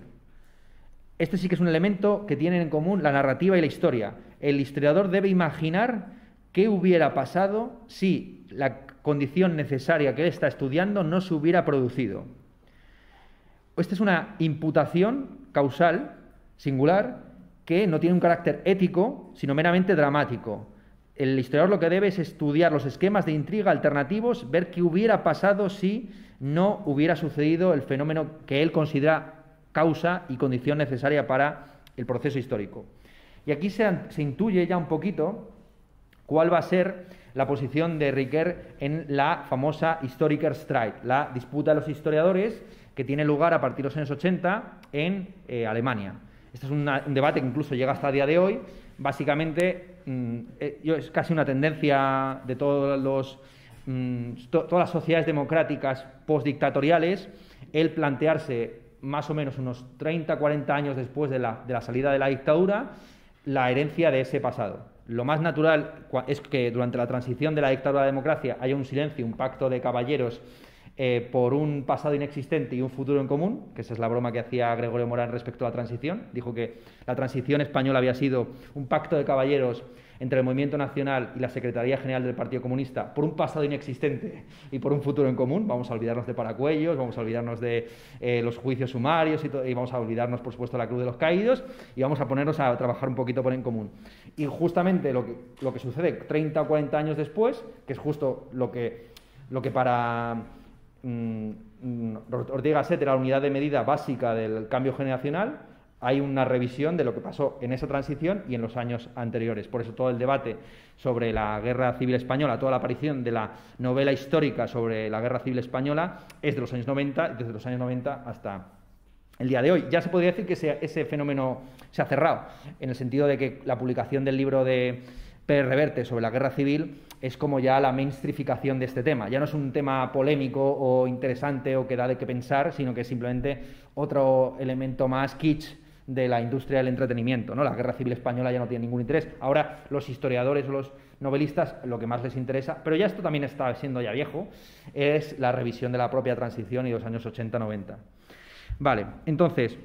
Este sí que es un elemento que tienen en común la narrativa y la historia. El historiador debe imaginar qué hubiera pasado si la condición necesaria que él está estudiando no se hubiera producido. Esta es una imputación causal, singular, que no tiene un carácter ético, sino meramente dramático. El historiador lo que debe es estudiar los esquemas de intriga alternativos, ver qué hubiera pasado si no hubiera sucedido el fenómeno que él considera causa y condición necesaria para el proceso histórico. Y aquí se, se intuye ya un poquito cuál va a ser la posición de Ricoeur en la famosa Historiker Streit, la disputa de los historiadores que tiene lugar a partir de los años ochenta en eh, Alemania. Este es una, un debate que incluso llega hasta el día de hoy. Básicamente, mmm, eh, es casi una tendencia de todos los, mmm, to, todas las sociedades democráticas postdictatoriales el plantearse más o menos unos treinta, cuarenta años después de la, de la salida de la dictadura la herencia de ese pasado. Lo más natural es que durante la transición de la dictadura a la democracia haya un silencio, un pacto de caballeros eh, por un pasado inexistente y un futuro en común, que esa es la broma que hacía Gregorio Morán respecto a la transición. Dijo que la transición española había sido un pacto de caballeros entre el Movimiento Nacional y la Secretaría General del Partido Comunista por un pasado inexistente y por un futuro en común. Vamos a olvidarnos de Paracuellos, vamos a olvidarnos de eh, los juicios sumarios y, y vamos a olvidarnos, por supuesto, de la Cruz de los Caídos y vamos a ponernos a trabajar un poquito por en común. Y justamente lo que, lo que sucede treinta o cuarenta años después, que es justo lo que, lo que para mmm, Ortega y Gasset era la unidad de medida básica del cambio generacional, hay una revisión de lo que pasó en esa transición y en los años anteriores. Por eso todo el debate sobre la Guerra Civil Española, toda la aparición de la novela histórica sobre la Guerra Civil Española es de los años noventa, desde los años noventa hasta el día de hoy. Ya se podría decir que ese, ese fenómeno se ha cerrado, en el sentido de que la publicación del libro de Pérez Reverte sobre la Guerra Civil es como ya la mainstreamización de este tema. Ya no es un tema polémico o interesante o que da de qué pensar, sino que es simplemente otro elemento más kitsch de la industria del entretenimiento, ¿no? La Guerra Civil Española ya no tiene ningún interés. Ahora los historiadores o los novelistas lo que más les interesa, pero ya esto también está siendo ya viejo, es la revisión de la propia transición y los años ochenta noventa. Vale, entonces,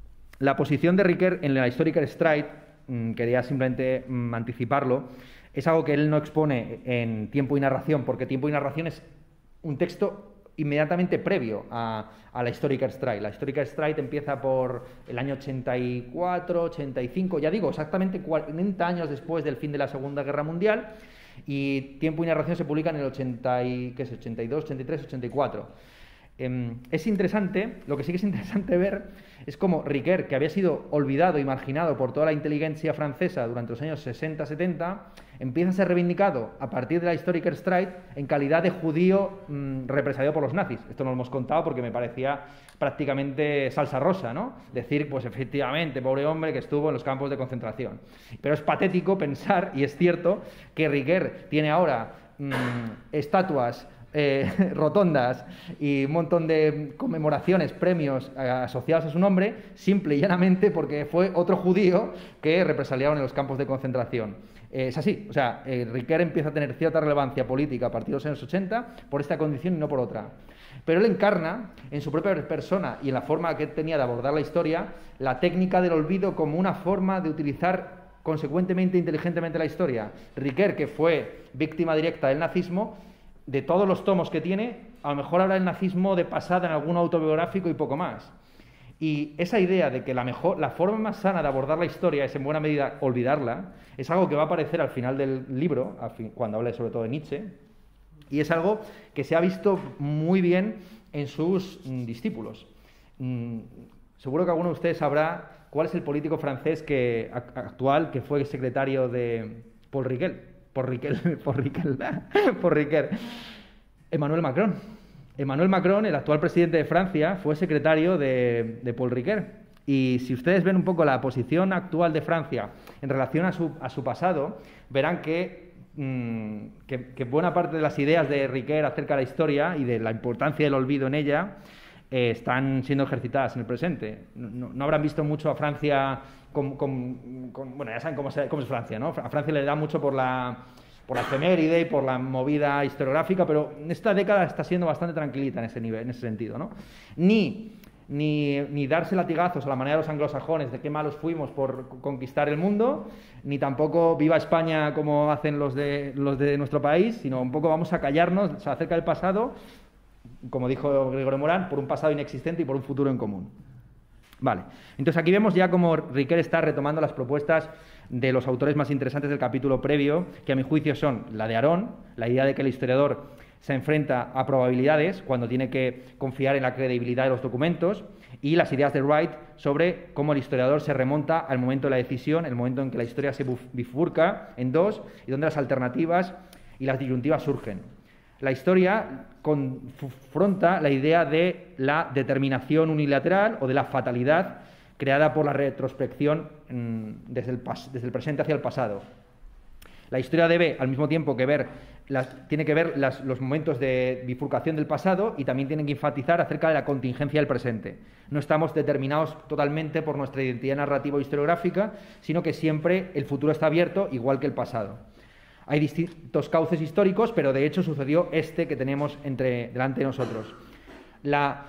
la posición de Ricoeur en la Historiker Streit, mmm, quería simplemente mmm, anticiparlo, es algo que él no expone en Tiempo y Narración, porque Tiempo y Narración es un texto inmediatamente previo a, a la Historiker Streit. La Historiker Streit empieza por el año ochenta y cuatro, ochenta y cinco, ya digo, exactamente cuarenta años después del fin de la Segunda Guerra Mundial, y Tiempo y Narración se publican en el ochenta y, ¿qué es? ochenta y dos, ochenta y tres, ochenta y cuatro. Eh, es interesante, lo que sí que es interesante ver es cómo Ricoeur, que había sido olvidado y marginado por toda la inteligencia francesa durante los años sesenta setenta, empieza a ser reivindicado a partir de la Historiker Streit en calidad de judío mmm, represaliado por los nazis. Esto no lo hemos contado porque me parecía prácticamente salsa rosa, ¿no? Decir, pues efectivamente, pobre hombre que estuvo en los campos de concentración. Pero es patético pensar, y es cierto, que Ricoeur tiene ahora mmm, estatuas Eh, rotondas y un montón de conmemoraciones, premios eh, asociados a su nombre, simple y llanamente porque fue otro judío que represaliaron en los campos de concentración. Eh, es así, o sea, eh, Ricoeur empieza a tener cierta relevancia política a partir de los años ochenta por esta condición y no por otra. Pero él encarna en su propia persona y en la forma que tenía de abordar la historia la técnica del olvido como una forma de utilizar consecuentemente e inteligentemente la historia. Ricoeur, que fue víctima directa del nazismo, de todos los tomos que tiene, a lo mejor habla del nazismo de pasada en algún autobiográfico y poco más. Y esa idea de que la, mejor, la forma más sana de abordar la historia es en buena medida olvidarla, es algo que va a aparecer al final del libro, al fin, cuando hable sobre todo de Nietzsche, y es algo que se ha visto muy bien en sus mm, discípulos. Mm, seguro que alguno de ustedes sabrá cuál es el político francés que, actual que fue secretario de Paul Riquet. Por Riquel, por Riquel, por Ricoeur. Emmanuel Macron. Emmanuel Macron, el actual presidente de Francia, fue secretario de, de Paul Ricoeur. Y si ustedes ven un poco la posición actual de Francia en relación a su, a su pasado, verán que, mmm, que, que buena parte de las ideas de Ricoeur acerca de la historia y de la importancia del olvido en ella eh, están siendo ejercitadas en el presente. No, no habrán visto mucho a Francia... Con, con, con, bueno, ya saben cómo, se, cómo es Francia, ¿no? A Francia le da mucho por la, por la efeméride y por la movida historiográfica, pero esta década está siendo bastante tranquilita en ese nivel, en ese sentido, ¿no? Ni, ni, ni darse latigazos a la manera de los anglosajones de qué malos fuimos por conquistar el mundo, ni tampoco viva España como hacen los de, los de nuestro país, sino un poco vamos a callarnos acerca del pasado, como dijo Gregorio Morán, por un pasado inexistente y por un futuro en común. Vale, entonces aquí vemos ya cómo Ricoeur está retomando las propuestas de los autores más interesantes del capítulo previo, que a mi juicio son la de Aron, la idea de que el historiador se enfrenta a probabilidades cuando tiene que confiar en la credibilidad de los documentos, y las ideas de Wright sobre cómo el historiador se remonta al momento de la decisión, el momento en que la historia se bifurca en dos y donde las alternativas y las disyuntivas surgen. La historia confronta la idea de la determinación unilateral o de la fatalidad creada por la retrospección desde el, desde el presente hacia el pasado. La historia debe, al mismo tiempo que ver, las, tiene que ver las, los momentos de bifurcación del pasado y también tiene que enfatizar acerca de la contingencia del presente. No estamos determinados totalmente por nuestra identidad narrativa o historiográfica, sino que siempre el futuro está abierto, igual que el pasado. Hay distintos cauces históricos, pero de hecho sucedió este que tenemos entre, delante de nosotros. La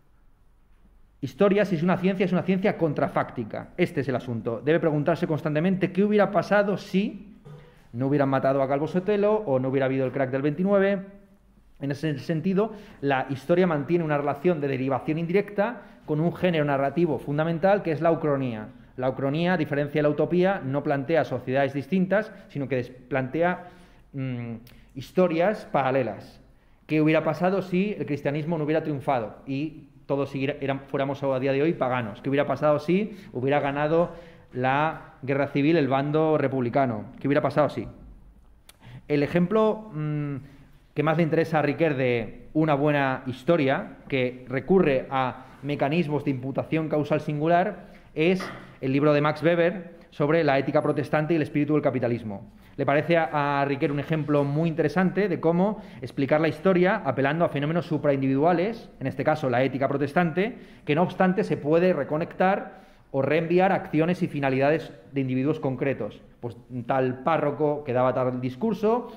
historia, si es una ciencia, es una ciencia contrafáctica. Este es el asunto. Debe preguntarse constantemente qué hubiera pasado si no hubieran matado a Calvo Sotelo o no hubiera habido el crack del veintinueve. En ese sentido, la historia mantiene una relación de derivación indirecta con un género narrativo fundamental que es la ucronía. La ucronía, a diferencia de la utopía, no plantea sociedades distintas, sino que plantea mmm, historias paralelas. ¿Qué hubiera pasado si el cristianismo no hubiera triunfado y todos siguiera, eran, fuéramos a día de hoy paganos? ¿Qué hubiera pasado si hubiera ganado la guerra civil el bando republicano? ¿Qué hubiera pasado así? El ejemplo mmm, que más le interesa a Riquer de una buena historia, que recurre a mecanismos de imputación causal singular, es el libro de Max Weber sobre la ética protestante y el espíritu del capitalismo. Le parece a, a Riquer un ejemplo muy interesante de cómo explicar la historia apelando a fenómenos supraindividuales, en este caso la ética protestante, que no obstante se puede reconectar o reenviar acciones y finalidades de individuos concretos. Pues tal párroco que daba tal discurso,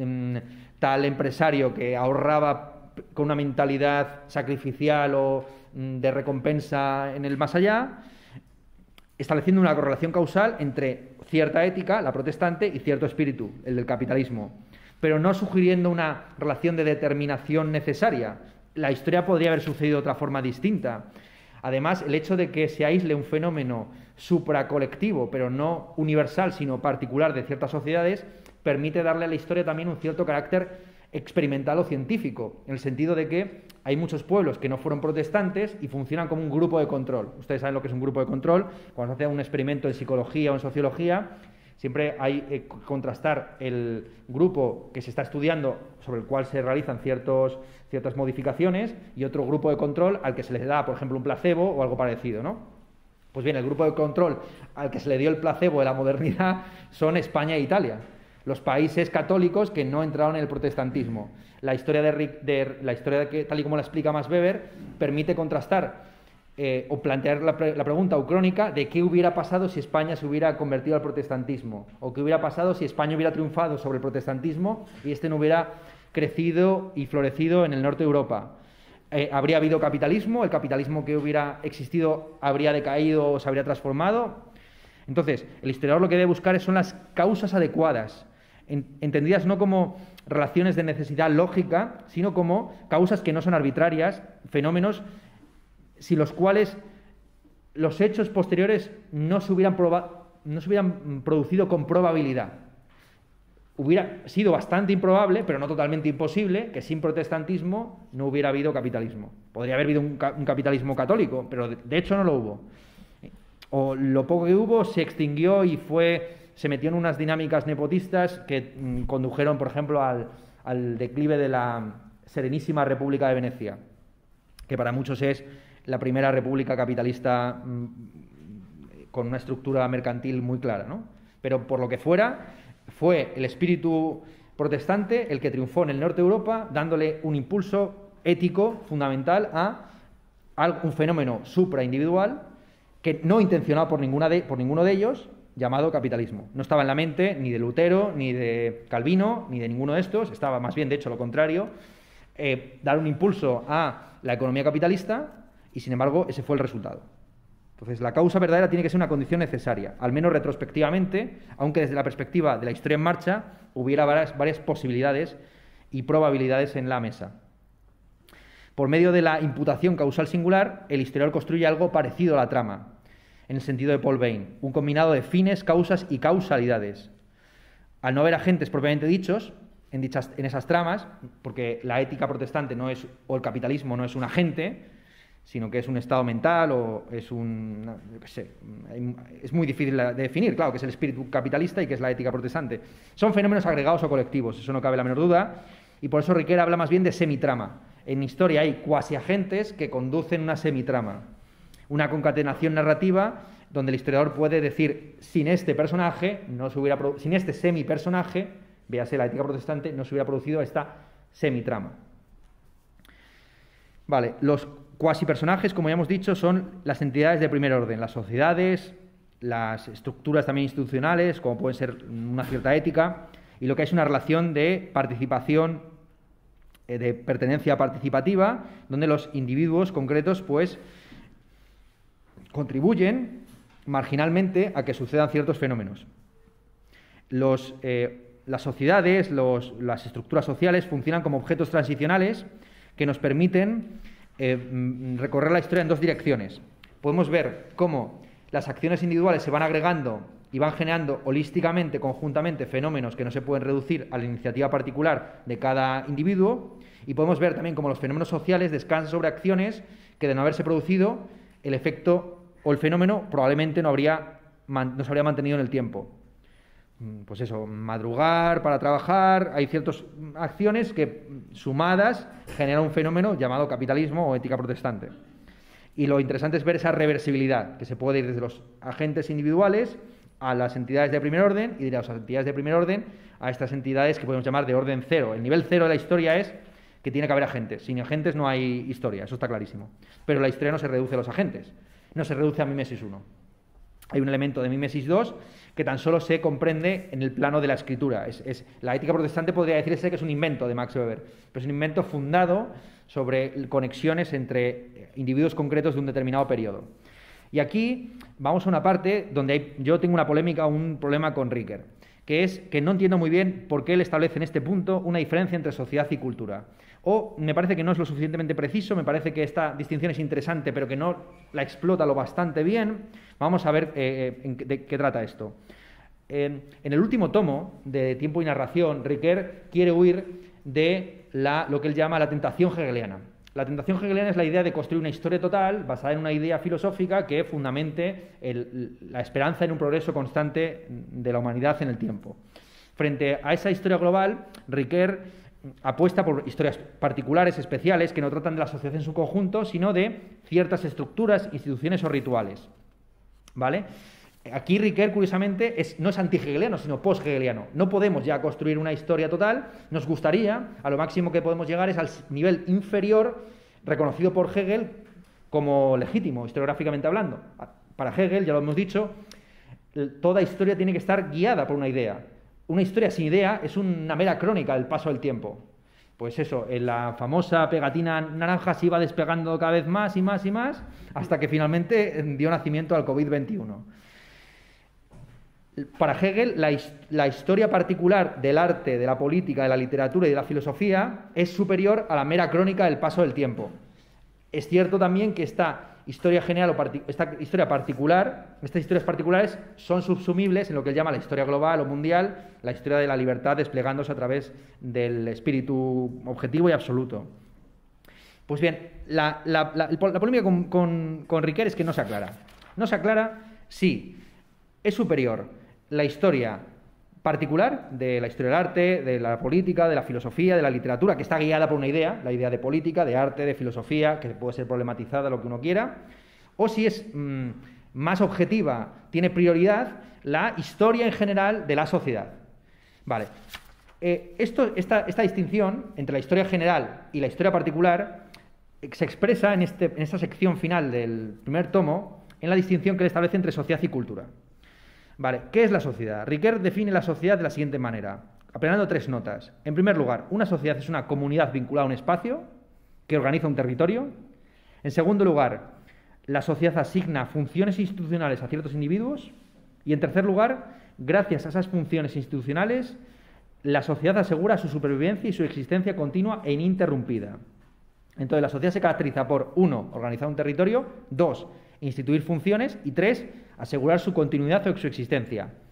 tal empresario que ahorraba con una mentalidad sacrificial o de recompensa en el más allá, estableciendo una correlación causal entre cierta ética, la protestante, y cierto espíritu, el del capitalismo, pero no sugiriendo una relación de determinación necesaria. La historia podría haber sucedido de otra forma distinta. Además, el hecho de que se aísle un fenómeno supracolectivo, pero no universal, sino particular de ciertas sociedades, permite darle a la historia también un cierto carácter experimental o científico, en el sentido de que hay muchos pueblos que no fueron protestantes y funcionan como un grupo de control. Ustedes saben lo que es un grupo de control. Cuando se hace un experimento en psicología o en sociología, siempre hay que eh, contrastar el grupo que se está estudiando, sobre el cual se realizan ciertos, ciertas modificaciones, y otro grupo de control al que se le da, por ejemplo, un placebo o algo parecido, ¿no? Pues bien, el grupo de control al que se le dio el placebo de la modernidad son España e Italia, los países católicos que no entraron en el protestantismo. La historia, de, de, la historia de que, tal y como la explica Max Weber, permite contrastar eh, o plantear la, pre, la pregunta ucrónica de qué hubiera pasado si España se hubiera convertido al protestantismo, o qué hubiera pasado si España hubiera triunfado sobre el protestantismo y este no hubiera crecido y florecido en el norte de Europa. Eh, ¿Habría habido capitalismo? ¿El capitalismo que hubiera existido habría decaído o se habría transformado? Entonces, el historiador lo que debe buscar son las causas adecuadas, entendidas no como relaciones de necesidad lógica, sino como causas que no son arbitrarias, fenómenos sin los cuales los hechos posteriores no se hubieran, proba- no se hubieran producido con probabilidad. Hubiera sido bastante improbable, pero no totalmente imposible, que sin protestantismo no hubiera habido capitalismo. Podría haber habido un, ca- un capitalismo católico, pero de, de hecho no lo hubo. O lo poco que hubo se extinguió y fue... se metió en unas dinámicas nepotistas que mmm, condujeron, por ejemplo, al, al declive de la Serenísima República de Venecia, que para muchos es la primera república capitalista mmm, con una estructura mercantil muy clara, ¿no? Pero por lo que fuera, fue el espíritu protestante el que triunfó en el norte de Europa, dándole un impulso ético fundamental a, a un fenómeno supraindividual que no intencionado por, ninguna de, por ninguno de ellos, llamado capitalismo. No estaba en la mente ni de Lutero, ni de Calvino, ni de ninguno de estos, estaba más bien, de hecho, lo contrario, eh, dar un impulso a la economía capitalista, y sin embargo ese fue el resultado. Entonces, la causa verdadera tiene que ser una condición necesaria, al menos retrospectivamente, aunque desde la perspectiva de la historia en marcha hubiera varias, varias posibilidades y probabilidades en la mesa. Por medio de la imputación causal singular, el historiador construye algo parecido a la trama, en el sentido de Paul Bain, un combinado de fines, causas y causalidades. Al no haber agentes propiamente dichos en, dichas, en esas tramas, porque la ética protestante no es, o el capitalismo no es un agente, sino que es un estado mental o es un... yo qué sé, es muy difícil de definir, claro, que es el espíritu capitalista y que es la ética protestante. Son fenómenos agregados o colectivos, eso no cabe la menor duda, y por eso Riquer habla más bien de semitrama. En historia hay cuasi agentes que conducen una semitrama, una concatenación narrativa donde el historiador puede decir, sin este personaje, no se hubiera sin este semi-personaje, véase la ética protestante, no se hubiera producido esta semitrama. Vale, los cuasi personajes, como ya hemos dicho, son las entidades de primer orden, las sociedades, las estructuras también institucionales, como pueden ser una cierta ética, y lo que es una relación de participación, eh, de pertenencia participativa, donde los individuos concretos, pues, contribuyen marginalmente a que sucedan ciertos fenómenos. Los, eh, las sociedades, los, las estructuras sociales funcionan como objetos transicionales que nos permiten eh, recorrer la historia en dos direcciones. Podemos ver cómo las acciones individuales se van agregando y van generando holísticamente, conjuntamente, fenómenos que no se pueden reducir a la iniciativa particular de cada individuo, y podemos ver también cómo los fenómenos sociales descansan sobre acciones que, de no haberse producido, el efecto o el fenómeno probablemente no, habría, no se habría mantenido en el tiempo. Pues eso, madrugar para trabajar, hay ciertas acciones que, sumadas, generan un fenómeno llamado capitalismo o ética protestante. Y lo interesante es ver esa reversibilidad, que se puede ir desde los agentes individuales a las entidades de primer orden, y de las entidades de primer orden a estas entidades que podemos llamar de orden cero. El nivel cero de la historia es que tiene que haber agentes. Sin agentes no hay historia, eso está clarísimo. Pero la historia no se reduce a los agentes, no se reduce a mimesis uno. Hay un elemento de mimesis dos que tan solo se comprende en el plano de la escritura. Es, es, la ética protestante podría decirse que es un invento de Max Weber, pero es un invento fundado sobre conexiones entre individuos concretos de un determinado periodo. Y aquí vamos a una parte donde hay, yo tengo una polémica, un problema con Riquer, que es que no entiendo muy bien por qué él establece en este punto una diferencia entre sociedad y cultura. O me parece que no es lo suficientemente preciso, me parece que esta distinción es interesante, pero que no la explota lo bastante bien. Vamos a ver eh, en, de qué trata esto. Eh, en el último tomo de Tiempo y Narración, Riquer quiere huir de la, lo que él llama la tentación hegeliana. La tentación hegeliana es la idea de construir una historia total basada en una idea filosófica que fundamente el, la esperanza en un progreso constante de la humanidad en el tiempo. Frente a esa historia global, Riquer apuesta por historias particulares, especiales, que no tratan de la sociedad en su conjunto, sino de ciertas estructuras, instituciones o rituales. ¿Vale? Aquí Riquer, curiosamente, es, no es anti-hegeliano, sino post-hegeliano. No podemos ya construir una historia total. Nos gustaría, a lo máximo que podemos llegar es al nivel inferior, reconocido por Hegel como legítimo, historiográficamente hablando. Para Hegel, ya lo hemos dicho, toda historia tiene que estar guiada por una idea. Una historia sin idea es una mera crónica del paso del tiempo. Pues eso, en la famosa pegatina naranja se iba despegando cada vez más y más y más, hasta que finalmente dio nacimiento al COVID veintiuno. Para Hegel, la, la historia particular del arte, de la política, de la literatura y de la filosofía es superior a la mera crónica del paso del tiempo. Es cierto también que esta historia general o esta historia particular, estas historias particulares son subsumibles en lo que él llama la historia global o mundial, la historia de la libertad desplegándose a través del espíritu objetivo y absoluto. Pues bien, la, la, la, la polémica con, con, con Riquer es que no se aclara. No se aclara si es superior la historia particular de la historia del arte, de la política, de la filosofía, de la literatura, que está guiada por una idea, la idea de política, de arte, de filosofía, que puede ser problematizada, lo que uno quiera, o si es mmm, más objetiva, tiene prioridad la historia en general de la sociedad. Vale. Eh, esto, esta, esta distinción entre la historia general y la historia particular eh, se expresa en, este, en esta sección final del primer tomo, en la distinción que él establece entre sociedad y cultura. Vale, ¿qué es la sociedad? Riquer define la sociedad de la siguiente manera, apelando tres notas. En primer lugar, una sociedad es una comunidad vinculada a un espacio que organiza un territorio. En segundo lugar, la sociedad asigna funciones institucionales a ciertos individuos. Y en tercer lugar, gracias a esas funciones institucionales, la sociedad asegura su supervivencia y su existencia continua e ininterrumpida. Entonces, la sociedad se caracteriza por, uno, organizar un territorio, dos, instituir funciones y tres, asegurar su continuidad o su existencia.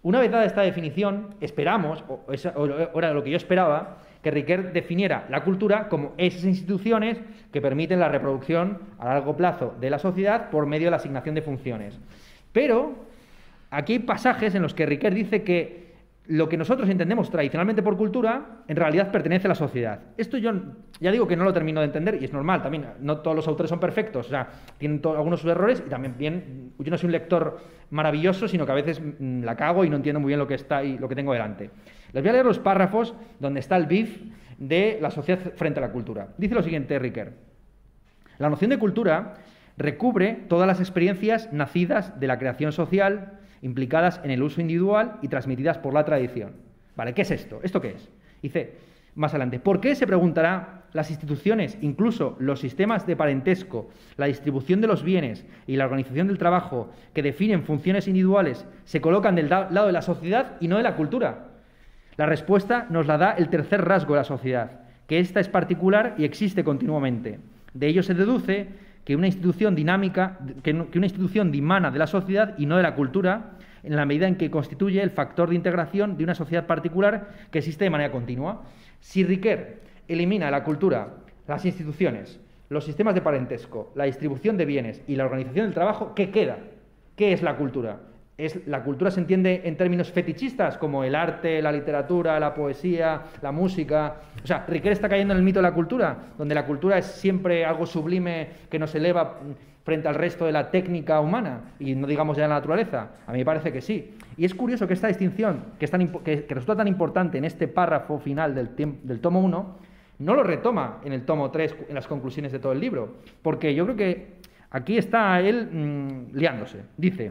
Una vez dada esta definición, esperamos, o, esa, o era lo que yo esperaba, que Riquer definiera la cultura como esas instituciones que permiten la reproducción a largo plazo de la sociedad por medio de la asignación de funciones. Pero aquí hay pasajes en los que Riquer dice que lo que nosotros entendemos tradicionalmente por cultura, en realidad pertenece a la sociedad. Esto yo ya digo que no lo termino de entender, y es normal también, no todos los autores son perfectos, o sea, tienen algunos sus errores, y también bien, yo no soy un lector maravilloso, sino que a veces mmm, la cago y no entiendo muy bien lo que está y lo que tengo delante. Les voy a leer los párrafos donde está el beef de la sociedad frente a la cultura. Dice lo siguiente Riquer: la noción de cultura recubre todas las experiencias nacidas de la creación social, implicadas en el uso individual y transmitidas por la tradición. ¿Vale? ¿Qué es esto? ¿Esto qué es? Dice más adelante: ¿por qué, se preguntará, las instituciones, incluso los sistemas de parentesco, la distribución de los bienes y la organización del trabajo que definen funciones individuales se colocan del lado de la sociedad y no de la cultura? La respuesta nos la da el tercer rasgo de la sociedad, que ésta es particular y existe continuamente. De ello se deduce que una institución dinámica, que, no, que una institución dimana de la sociedad y no de la cultura, en la medida en que constituye el factor de integración de una sociedad particular que existe de manera continua. Si Riquer elimina la cultura, las instituciones, los sistemas de parentesco, la distribución de bienes y la organización del trabajo, ¿qué queda? ¿Qué es la cultura? ¿Es, la cultura se entiende en términos fetichistas, como el arte, la literatura, la poesía, la música? O sea, Riquer está cayendo en el mito de la cultura, donde la cultura es siempre algo sublime que nos eleva frente al resto de la técnica humana, y no digamos ya la naturaleza. A mí me parece que sí. Y es curioso que esta distinción, que, es tan, que, que resulta tan importante en este párrafo final del, del tomo uno, no lo retoma en el tomo tres, en las conclusiones de todo el libro, porque yo creo que aquí está él mmm, liándose. Dice: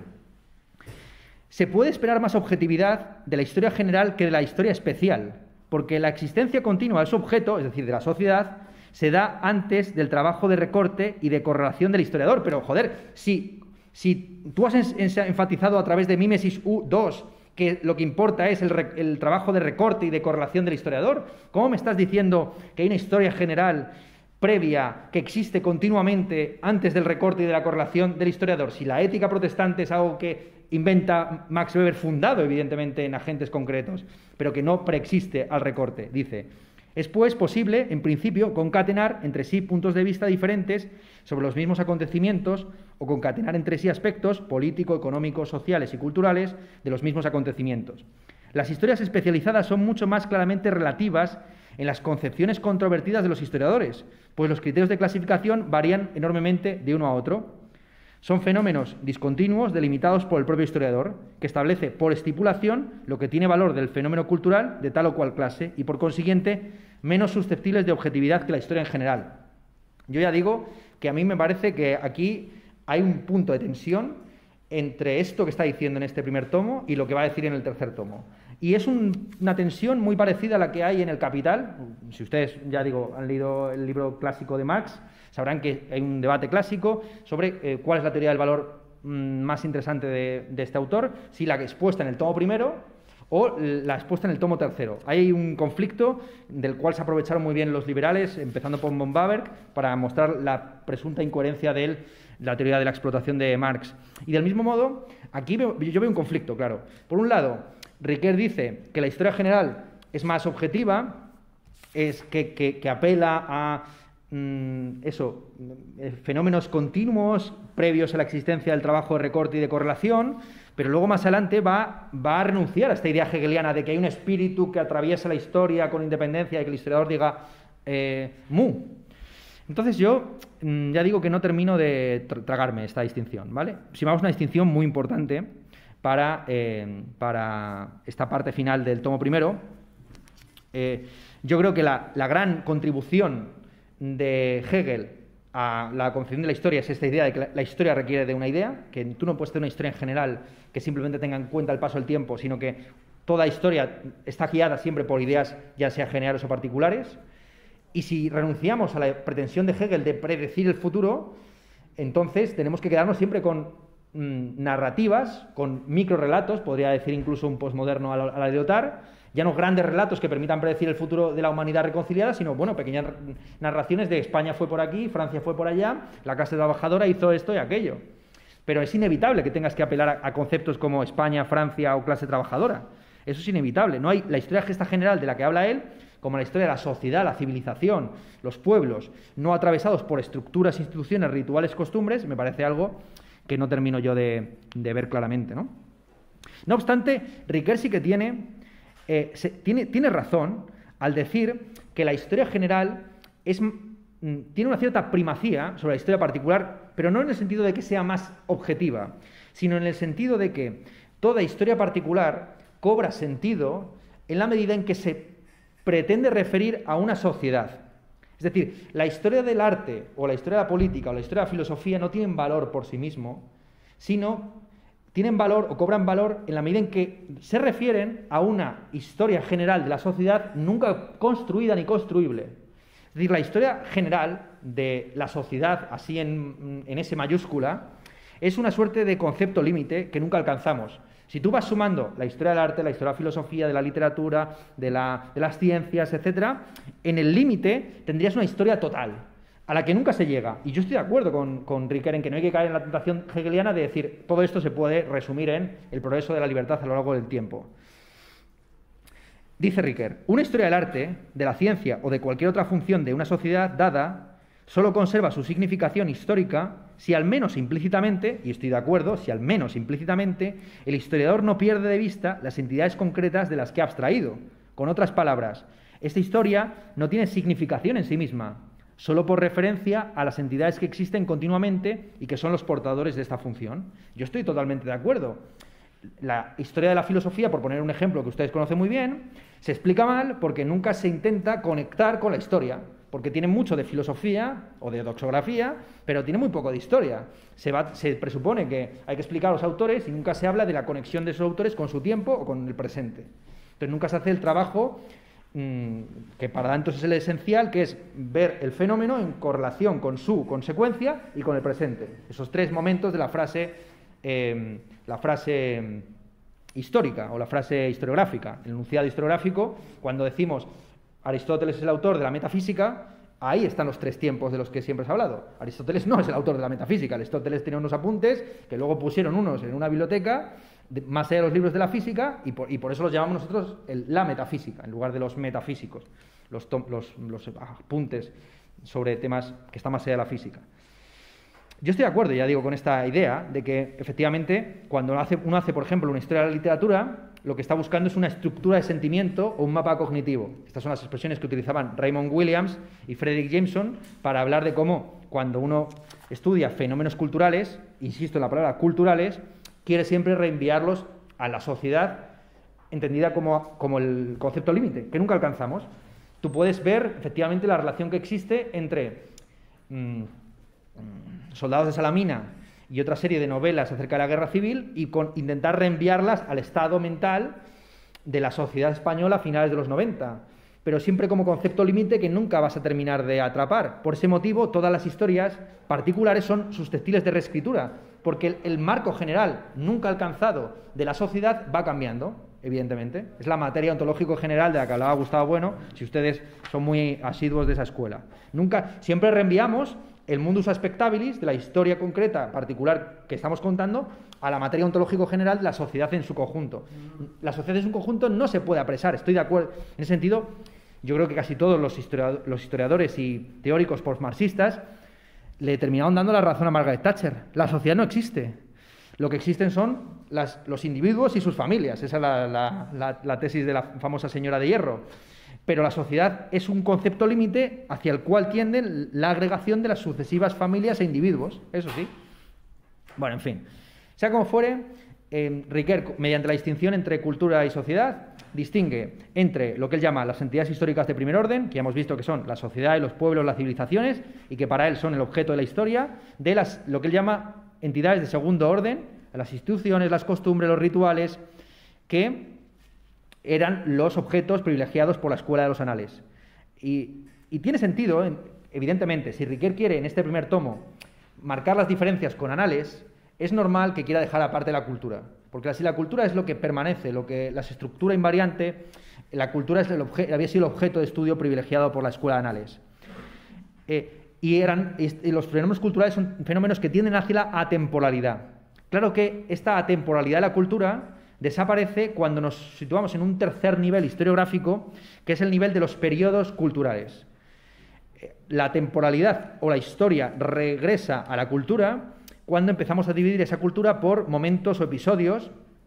se puede esperar más objetividad de la historia general que de la historia especial, porque la existencia continua de su objeto, es decir, de la sociedad, se da antes del trabajo de recorte y de correlación del historiador. Pero, joder, si, si tú has enfatizado a través de Mímesis U dos que lo que importa es el, el trabajo de recorte y de correlación del historiador, ¿cómo me estás diciendo que hay una historia general previa que existe continuamente antes del recorte y de la correlación del historiador? Si la ética protestante es algo que inventa Max Weber, fundado evidentemente en agentes concretos, pero que no preexiste al recorte. Dice: es pues posible, en principio, concatenar entre sí puntos de vista diferentes sobre los mismos acontecimientos, o concatenar entre sí aspectos político, económicos, sociales y culturales de los mismos acontecimientos. Las historias especializadas son mucho más claramente relativas en las concepciones controvertidas de los historiadores, pues los criterios de clasificación varían enormemente de uno a otro. Son fenómenos discontinuos delimitados por el propio historiador, que establece por estipulación lo que tiene valor del fenómeno cultural de tal o cual clase y, por consiguiente, menos susceptibles de objetividad que la historia en general. Yo ya digo que a mí me parece que aquí hay un punto de tensión entre esto que está diciendo en este primer tomo y lo que va a decir en el tercer tomo. Y es un, una tensión muy parecida a la que hay en El Capital. Si ustedes, ya digo, han leído el libro clásico de Marx, sabrán que hay un debate clásico sobre eh, cuál es la teoría del valor mmm, más interesante de, de este autor, si la expuesta en el tomo primero o la expuesta en el tomo tercero. Hay un conflicto del cual se aprovecharon muy bien los liberales, empezando por von Baberg, para mostrar la presunta incoherencia de él, la teoría de la explotación de Marx. Y del mismo modo, aquí veo, yo veo un conflicto, claro. Por un lado, Riquer dice que la historia general es más objetiva, es que, que, que apela a mmm, eso, fenómenos continuos previos a la existencia del trabajo de recorte y de correlación, pero luego más adelante va, va a renunciar a esta idea hegeliana de que hay un espíritu que atraviesa la historia con independencia y que el historiador diga eh, mu. Entonces yo mmm, ya digo que no termino de tra tragarme esta distinción, ¿vale? Si vamos a una distinción muy importante para, eh, para esta parte final del tomo primero. Eh, yo creo que la, la gran contribución de Hegel a la concepción de la historia es esta idea de que la, la historia requiere de una idea, que tú no puedes tener una historia en general que simplemente tenga en cuenta el paso del tiempo, sino que toda historia está guiada siempre por ideas, ya sea generales o particulares. Y si renunciamos a la pretensión de Hegel de predecir el futuro, entonces tenemos que quedarnos siempre con mmm, narrativas, con microrelatos, podría decir incluso un posmoderno a la, a la de Lyotard, ya no grandes relatos que permitan predecir el futuro de la humanidad reconciliada, sino, bueno, pequeñas narraciones de España fue por aquí, Francia fue por allá, la clase trabajadora hizo esto y aquello. Pero es inevitable que tengas que apelar a, a conceptos como España, Francia o clase trabajadora. Eso es inevitable. No hay la historia gesta general de la que habla él, como la historia de la sociedad, la civilización, los pueblos, no atravesados por estructuras, instituciones, rituales, costumbres, me parece algo que no termino yo de, de ver claramente, ¿no? No obstante, Riquer sí que tiene, eh, se, tiene, tiene razón al decir que la historia general es, tiene una cierta primacía sobre la historia particular, pero no en el sentido de que sea más objetiva, sino en el sentido de que toda historia particular cobra sentido en la medida en que se pretende referir a una sociedad. Es decir, la historia del arte o la historia de la política o la historia de la filosofía no tienen valor por sí mismo, sino tienen valor o cobran valor en la medida en que se refieren a una historia general de la sociedad nunca construida ni construible. Es decir, la historia general de la sociedad, así en, en S mayúscula, es una suerte de concepto límite que nunca alcanzamos. Si tú vas sumando la historia del arte, la historia de la filosofía, de la literatura, de, la, de las ciencias, etcétera, en el límite tendrías una historia total, a la que nunca se llega. Y yo estoy de acuerdo con, con Riquer en que no hay que caer en la tentación hegeliana de decir todo esto se puede resumir en el progreso de la libertad a lo largo del tiempo. Dice Riquer, una historia del arte, de la ciencia o de cualquier otra función de una sociedad dada solo conserva su significación histórica si al menos implícitamente, y estoy de acuerdo, si al menos implícitamente, el historiador no pierde de vista las entidades concretas de las que ha abstraído. Con otras palabras, esta historia no tiene significación en sí misma, solo por referencia a las entidades que existen continuamente y que son los portadores de esta función. Yo estoy totalmente de acuerdo. La historia de la filosofía, por poner un ejemplo que ustedes conocen muy bien, se explica mal porque nunca se intenta conectar con la historia, porque tiene mucho de filosofía o de doxografía, pero tiene muy poco de historia. Se, va, se presupone que hay que explicar a los autores y nunca se habla de la conexión de esos autores con su tiempo o con el presente. Entonces nunca se hace el trabajo mmm, que para tanto es el esencial, que es ver el fenómeno en correlación con su consecuencia y con el presente. Esos tres momentos de la frase... Eh, la frase histórica o la frase historiográfica, el enunciado historiográfico, cuando decimos Aristóteles es el autor de la metafísica, ahí están los tres tiempos de los que siempre se ha hablado. Aristóteles no es el autor de la metafísica, Aristóteles tenía unos apuntes que luego pusieron unos en una biblioteca, de, más allá de los libros de la física, y por, y por eso los llamamos nosotros el, la metafísica, en lugar de los metafísicos, los, los, los apuntes sobre temas que están más allá de la física. Yo estoy de acuerdo, ya digo, con esta idea de que, efectivamente, cuando uno hace, uno hace, por ejemplo, una historia de la literatura, lo que está buscando es una estructura de sentimiento o un mapa cognitivo. Estas son las expresiones que utilizaban Raymond Williams y Frederick Jameson para hablar de cómo, cuando uno estudia fenómenos culturales, insisto en la palabra culturales, quiere siempre reenviarlos a la sociedad, entendida como, como el concepto límite, que nunca alcanzamos. Tú puedes ver, efectivamente, la relación que existe entre... Mmm, Soldados de Salamina y otra serie de novelas acerca de la guerra civil y con intentar reenviarlas al estado mental de la sociedad española a finales de los noventa, pero siempre como concepto límite que nunca vas a terminar de atrapar. Por ese motivo, todas las historias particulares son susceptibles de reescritura, porque el, el marco general nunca alcanzado de la sociedad va cambiando, evidentemente. Es la materia ontológico general de la que hablaba Gustavo Bueno, si ustedes son muy asiduos de esa escuela. Nunca, siempre reenviamos el mundus aspectabilis de la historia concreta, particular que estamos contando, a la materia ontológico general de la sociedad en su conjunto. La sociedad en su conjunto no se puede apresar, estoy de acuerdo. En ese sentido, yo creo que casi todos los, historiadores, los historiadores y teóricos postmarxistas le terminaron dando la razón a Margaret Thatcher. La sociedad no existe. Lo que existen son las, los individuos y sus familias. Esa es la, la, la, la tesis de la famosa señora de hierro. Pero la sociedad es un concepto límite hacia el cual tiende la agregación de las sucesivas familias e individuos, eso sí. Bueno, en fin. Sea como fuere, eh, Riquer, mediante la distinción entre cultura y sociedad, distingue entre lo que él llama las entidades históricas de primer orden, que ya hemos visto que son la sociedad y los pueblos, las civilizaciones, y que para él son el objeto de la historia, de las, lo que él llama entidades de segundo orden, las instituciones, las costumbres, los rituales, que eran los objetos privilegiados por la escuela de los anales. Y, y tiene sentido, evidentemente, si Riquer quiere en este primer tomo marcar las diferencias con anales, es normal que quiera dejar aparte la cultura, porque si la cultura es lo que permanece, lo que la estructura invariante, la cultura es el había sido el objeto de estudio privilegiado por la escuela de anales. Eh, y, eran, y los fenómenos culturales son fenómenos que tienden hacia la atemporalidad. Claro que esta atemporalidad de la cultura desaparece cuando nos situamos en un tercer nivel historiográfico, que es el nivel de los periodos culturales. La temporalidad o la historia regresa a la cultura cuando empezamos a dividir esa cultura por momentos o episodios,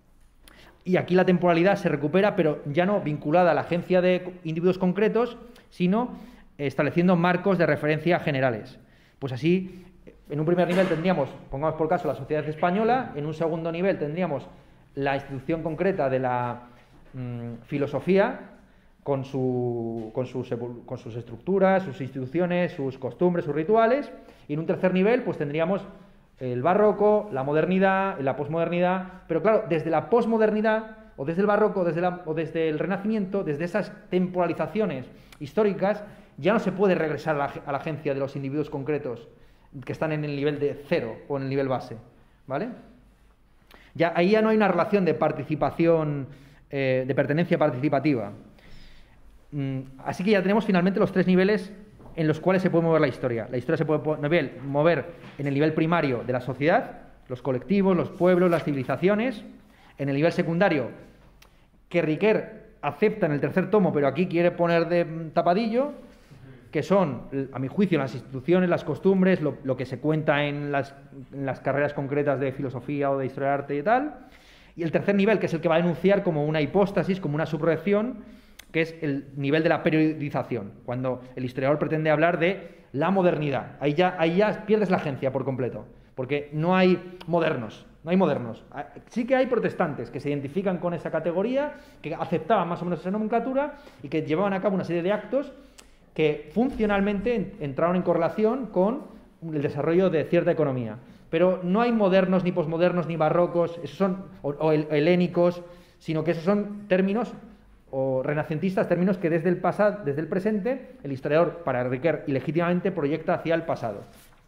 y aquí la temporalidad se recupera, pero ya no vinculada a la agencia de individuos concretos, sino estableciendo marcos de referencia generales. Pues así, en un primer nivel tendríamos, pongamos por caso, la sociedad española, en un segundo nivel tendríamos la institución concreta de la mmm, filosofía, con, su, con, sus, con sus estructuras, sus instituciones, sus costumbres, sus rituales, y en un tercer nivel pues tendríamos el barroco, la modernidad, la posmodernidad, pero claro, desde la posmodernidad, o desde el barroco, desde la, o desde el renacimiento, desde esas temporalizaciones históricas, ya no se puede regresar a la, a la agencia de los individuos concretos que están en el nivel de cero o en el nivel base, ¿vale? Ya, ahí ya no hay una relación de participación, eh, de pertenencia participativa. Mm, así que ya tenemos finalmente los tres niveles en los cuales se puede mover la historia. La historia se puede mover en el nivel primario de la sociedad, los colectivos, los pueblos, las civilizaciones. En el nivel secundario, que Riquer acepta en el tercer tomo, pero aquí quiere poner de tapadillo, que son, a mi juicio, las instituciones, las costumbres, lo, lo que se cuenta en las, en las carreras concretas de filosofía o de historia del arte y tal. Y el tercer nivel, que es el que va a enunciar como una hipóstasis, como una subreacción, que es el nivel de la periodización, cuando el historiador pretende hablar de la modernidad. Ahí ya, ahí ya pierdes la agencia por completo, porque no hay modernos, no hay modernos. Sí que hay protestantes que se identifican con esa categoría, que aceptaban más o menos esa nomenclatura y que llevaban a cabo una serie de actos que funcionalmente entraron en correlación con el desarrollo de cierta economía. Pero no hay modernos, ni posmodernos, ni barrocos, esos son, o, o helénicos, sino que esos son términos o renacentistas, términos que desde el pasado, desde el presente, el historiador, para Riquer, ilegítimamente proyecta hacia el pasado.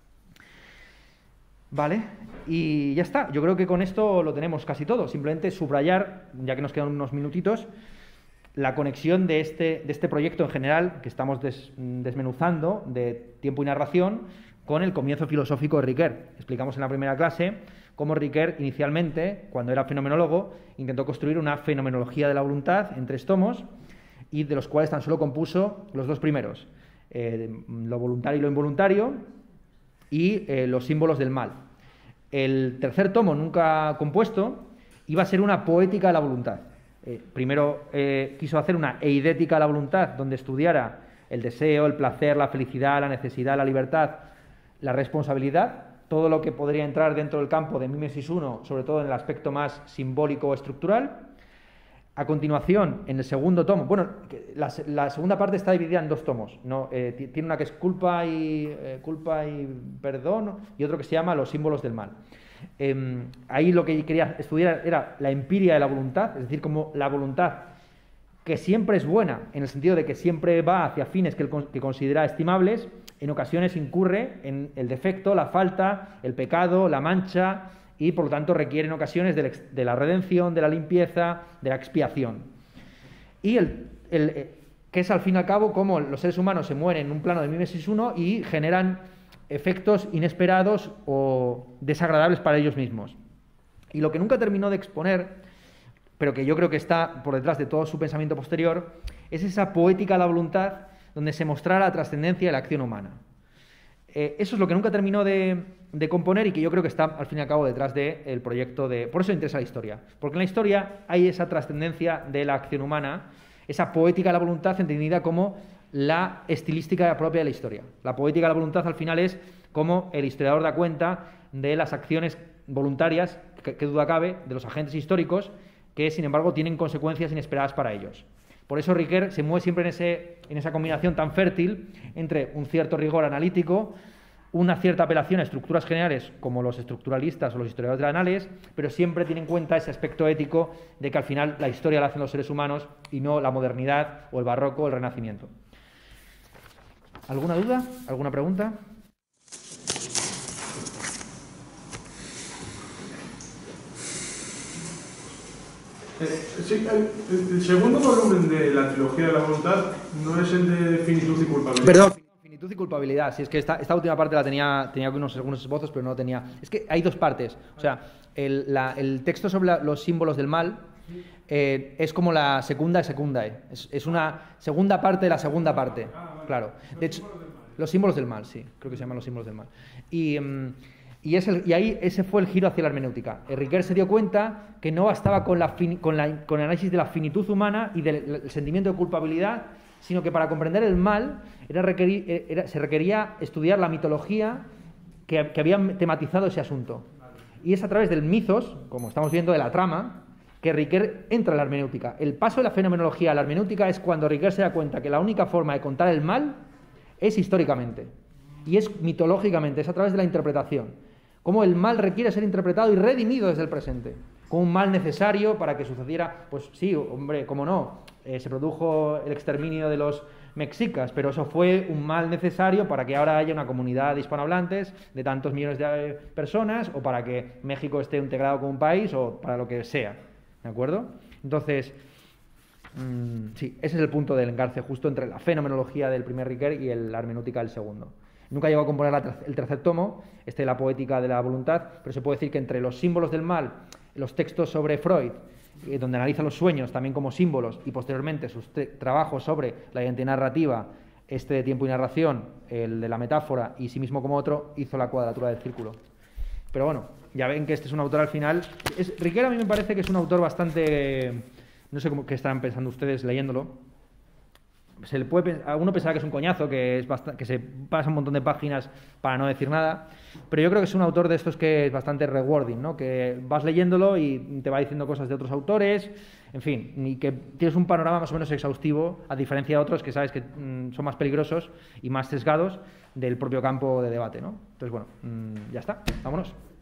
Vale, y ya está. Yo creo que con esto lo tenemos casi todo. Simplemente subrayar, ya que nos quedan unos minutitos, la conexión de este, de este proyecto en general que estamos des, desmenuzando, de tiempo y narración, con el comienzo filosófico de Riquer. Explicamos en la primera clase cómo Riquer, inicialmente, cuando era fenomenólogo, intentó construir una fenomenología de la voluntad en tres tomos, y de los cuales tan solo compuso los dos primeros, eh, lo voluntario y lo involuntario, y eh, los símbolos del mal. El tercer tomo, nunca compuesto, iba a ser una poética de la voluntad. Eh, primero eh, quiso hacer una eidética de la voluntad, donde estudiara el deseo, el placer, la felicidad, la necesidad, la libertad, la responsabilidad, todo lo que podría entrar dentro del campo de Mimesis uno, sobre todo en el aspecto más simbólico o estructural. A continuación, en el segundo tomo, bueno, la, la segunda parte está dividida en dos tomos, ¿no? Eh, tiene una que es culpa y, eh, culpa y perdón, y otro que se llama los símbolos del mal. Eh, ahí lo que quería estudiar era la empiria de la voluntad, es decir, como la voluntad, que siempre es buena, en el sentido de que siempre va hacia fines que, el, que considera estimables, en ocasiones incurre en el defecto, la falta, el pecado, la mancha, y por lo tanto requiere en ocasiones de la, de la redención, de la limpieza, de la expiación. Y el, el, que es al fin y al cabo como los seres humanos se mueren en un plano de Mimesis uno y generan efectos inesperados o desagradables para ellos mismos. Y lo que nunca terminó de exponer, pero que yo creo que está por detrás de todo su pensamiento posterior, es esa poética de la voluntad donde se mostrara la trascendencia de la acción humana. Eh, eso es lo que nunca terminó de, de componer y que yo creo que está al fin y al cabo detrás del proyecto de... Por eso me interesa la historia, porque en la historia hay esa trascendencia de la acción humana, esa poética de la voluntad entendida como la estilística propia de la historia. La poética de la voluntad al final es como el historiador da cuenta de las acciones voluntarias, que, que duda cabe, de los agentes históricos, que sin embargo tienen consecuencias inesperadas para ellos. Por eso Riquer se mueve siempre en, ese, en esa combinación tan fértil entre un cierto rigor analítico, una cierta apelación a estructuras generales como los estructuralistas o los historiadores de anales, pero siempre tiene en cuenta ese aspecto ético de que al final la historia la hacen los seres humanos y no la modernidad o el barroco o el renacimiento. ¿Alguna duda? ¿Alguna pregunta? Eh, sí, el, el segundo volumen de la trilogía de la voluntad no es el de finitud y culpabilidad. Perdón, Finitud y culpabilidad. Si es que esta, esta última parte la tenía, tenía unos, algunos esbozos, pero no tenía. Es que hay dos partes. O sea, el, la, el texto sobre la, los símbolos del mal eh, es como la segunda secundae. Es, es una segunda parte de la segunda parte. Claro. De hecho, los símbolos del mal, sí. Creo que se llaman los símbolos del mal. Y. Um, Y, es el, y ahí ese fue el giro hacia la hermenéutica. Ricoeur se dio cuenta que no bastaba con, la fin, con, la, con el análisis de la finitud humana y del el sentimiento de culpabilidad, sino que para comprender el mal era requerir, era, se requería estudiar la mitología que, que había tematizado ese asunto. Y es a través del mitos, como estamos viendo, de la trama, que Ricoeur entra en la hermenéutica. El paso de la fenomenología a la hermenéutica es cuando Ricoeur se da cuenta que la única forma de contar el mal es históricamente. Y es mitológicamente, es a través de la interpretación. Cómo el mal requiere ser interpretado y redimido desde el presente. Como un mal necesario para que sucediera, pues sí, hombre, cómo no, eh, se produjo el exterminio de los mexicas, pero eso fue un mal necesario para que ahora haya una comunidad de hispanohablantes de tantos millones de personas, o para que México esté integrado como un país, o para lo que sea, ¿de acuerdo? Entonces, mmm, sí, ese es el punto del engarce justo entre la fenomenología del primer Ricoeur y el, la hermenéutica del segundo. Nunca llegó a componer la ter el tercer tomo, este de la poética de la voluntad, pero se puede decir que entre los símbolos del mal, los textos sobre Freud, eh, donde analiza los sueños también como símbolos, y posteriormente sus trabajos sobre la identidad narrativa, este de tiempo y narración, el de la metáfora y sí mismo como otro, hizo la cuadratura del círculo. Pero bueno, ya ven que este es un autor al final. Es, Ricoeur a mí me parece que es un autor bastante... No sé cómo, qué estarán pensando ustedes leyéndolo. Se le puede, alguno pensará que es un coñazo, que, es bastante, que se pasa un montón de páginas para no decir nada, pero yo creo que es un autor de estos que es bastante rewarding, ¿no? Que vas leyéndolo y te va diciendo cosas de otros autores, en fin, y que tienes un panorama más o menos exhaustivo, a diferencia de otros que sabes que mmm, son más peligrosos y más sesgados del propio campo de debate, ¿no? Entonces, bueno, mmm, ya está, vámonos.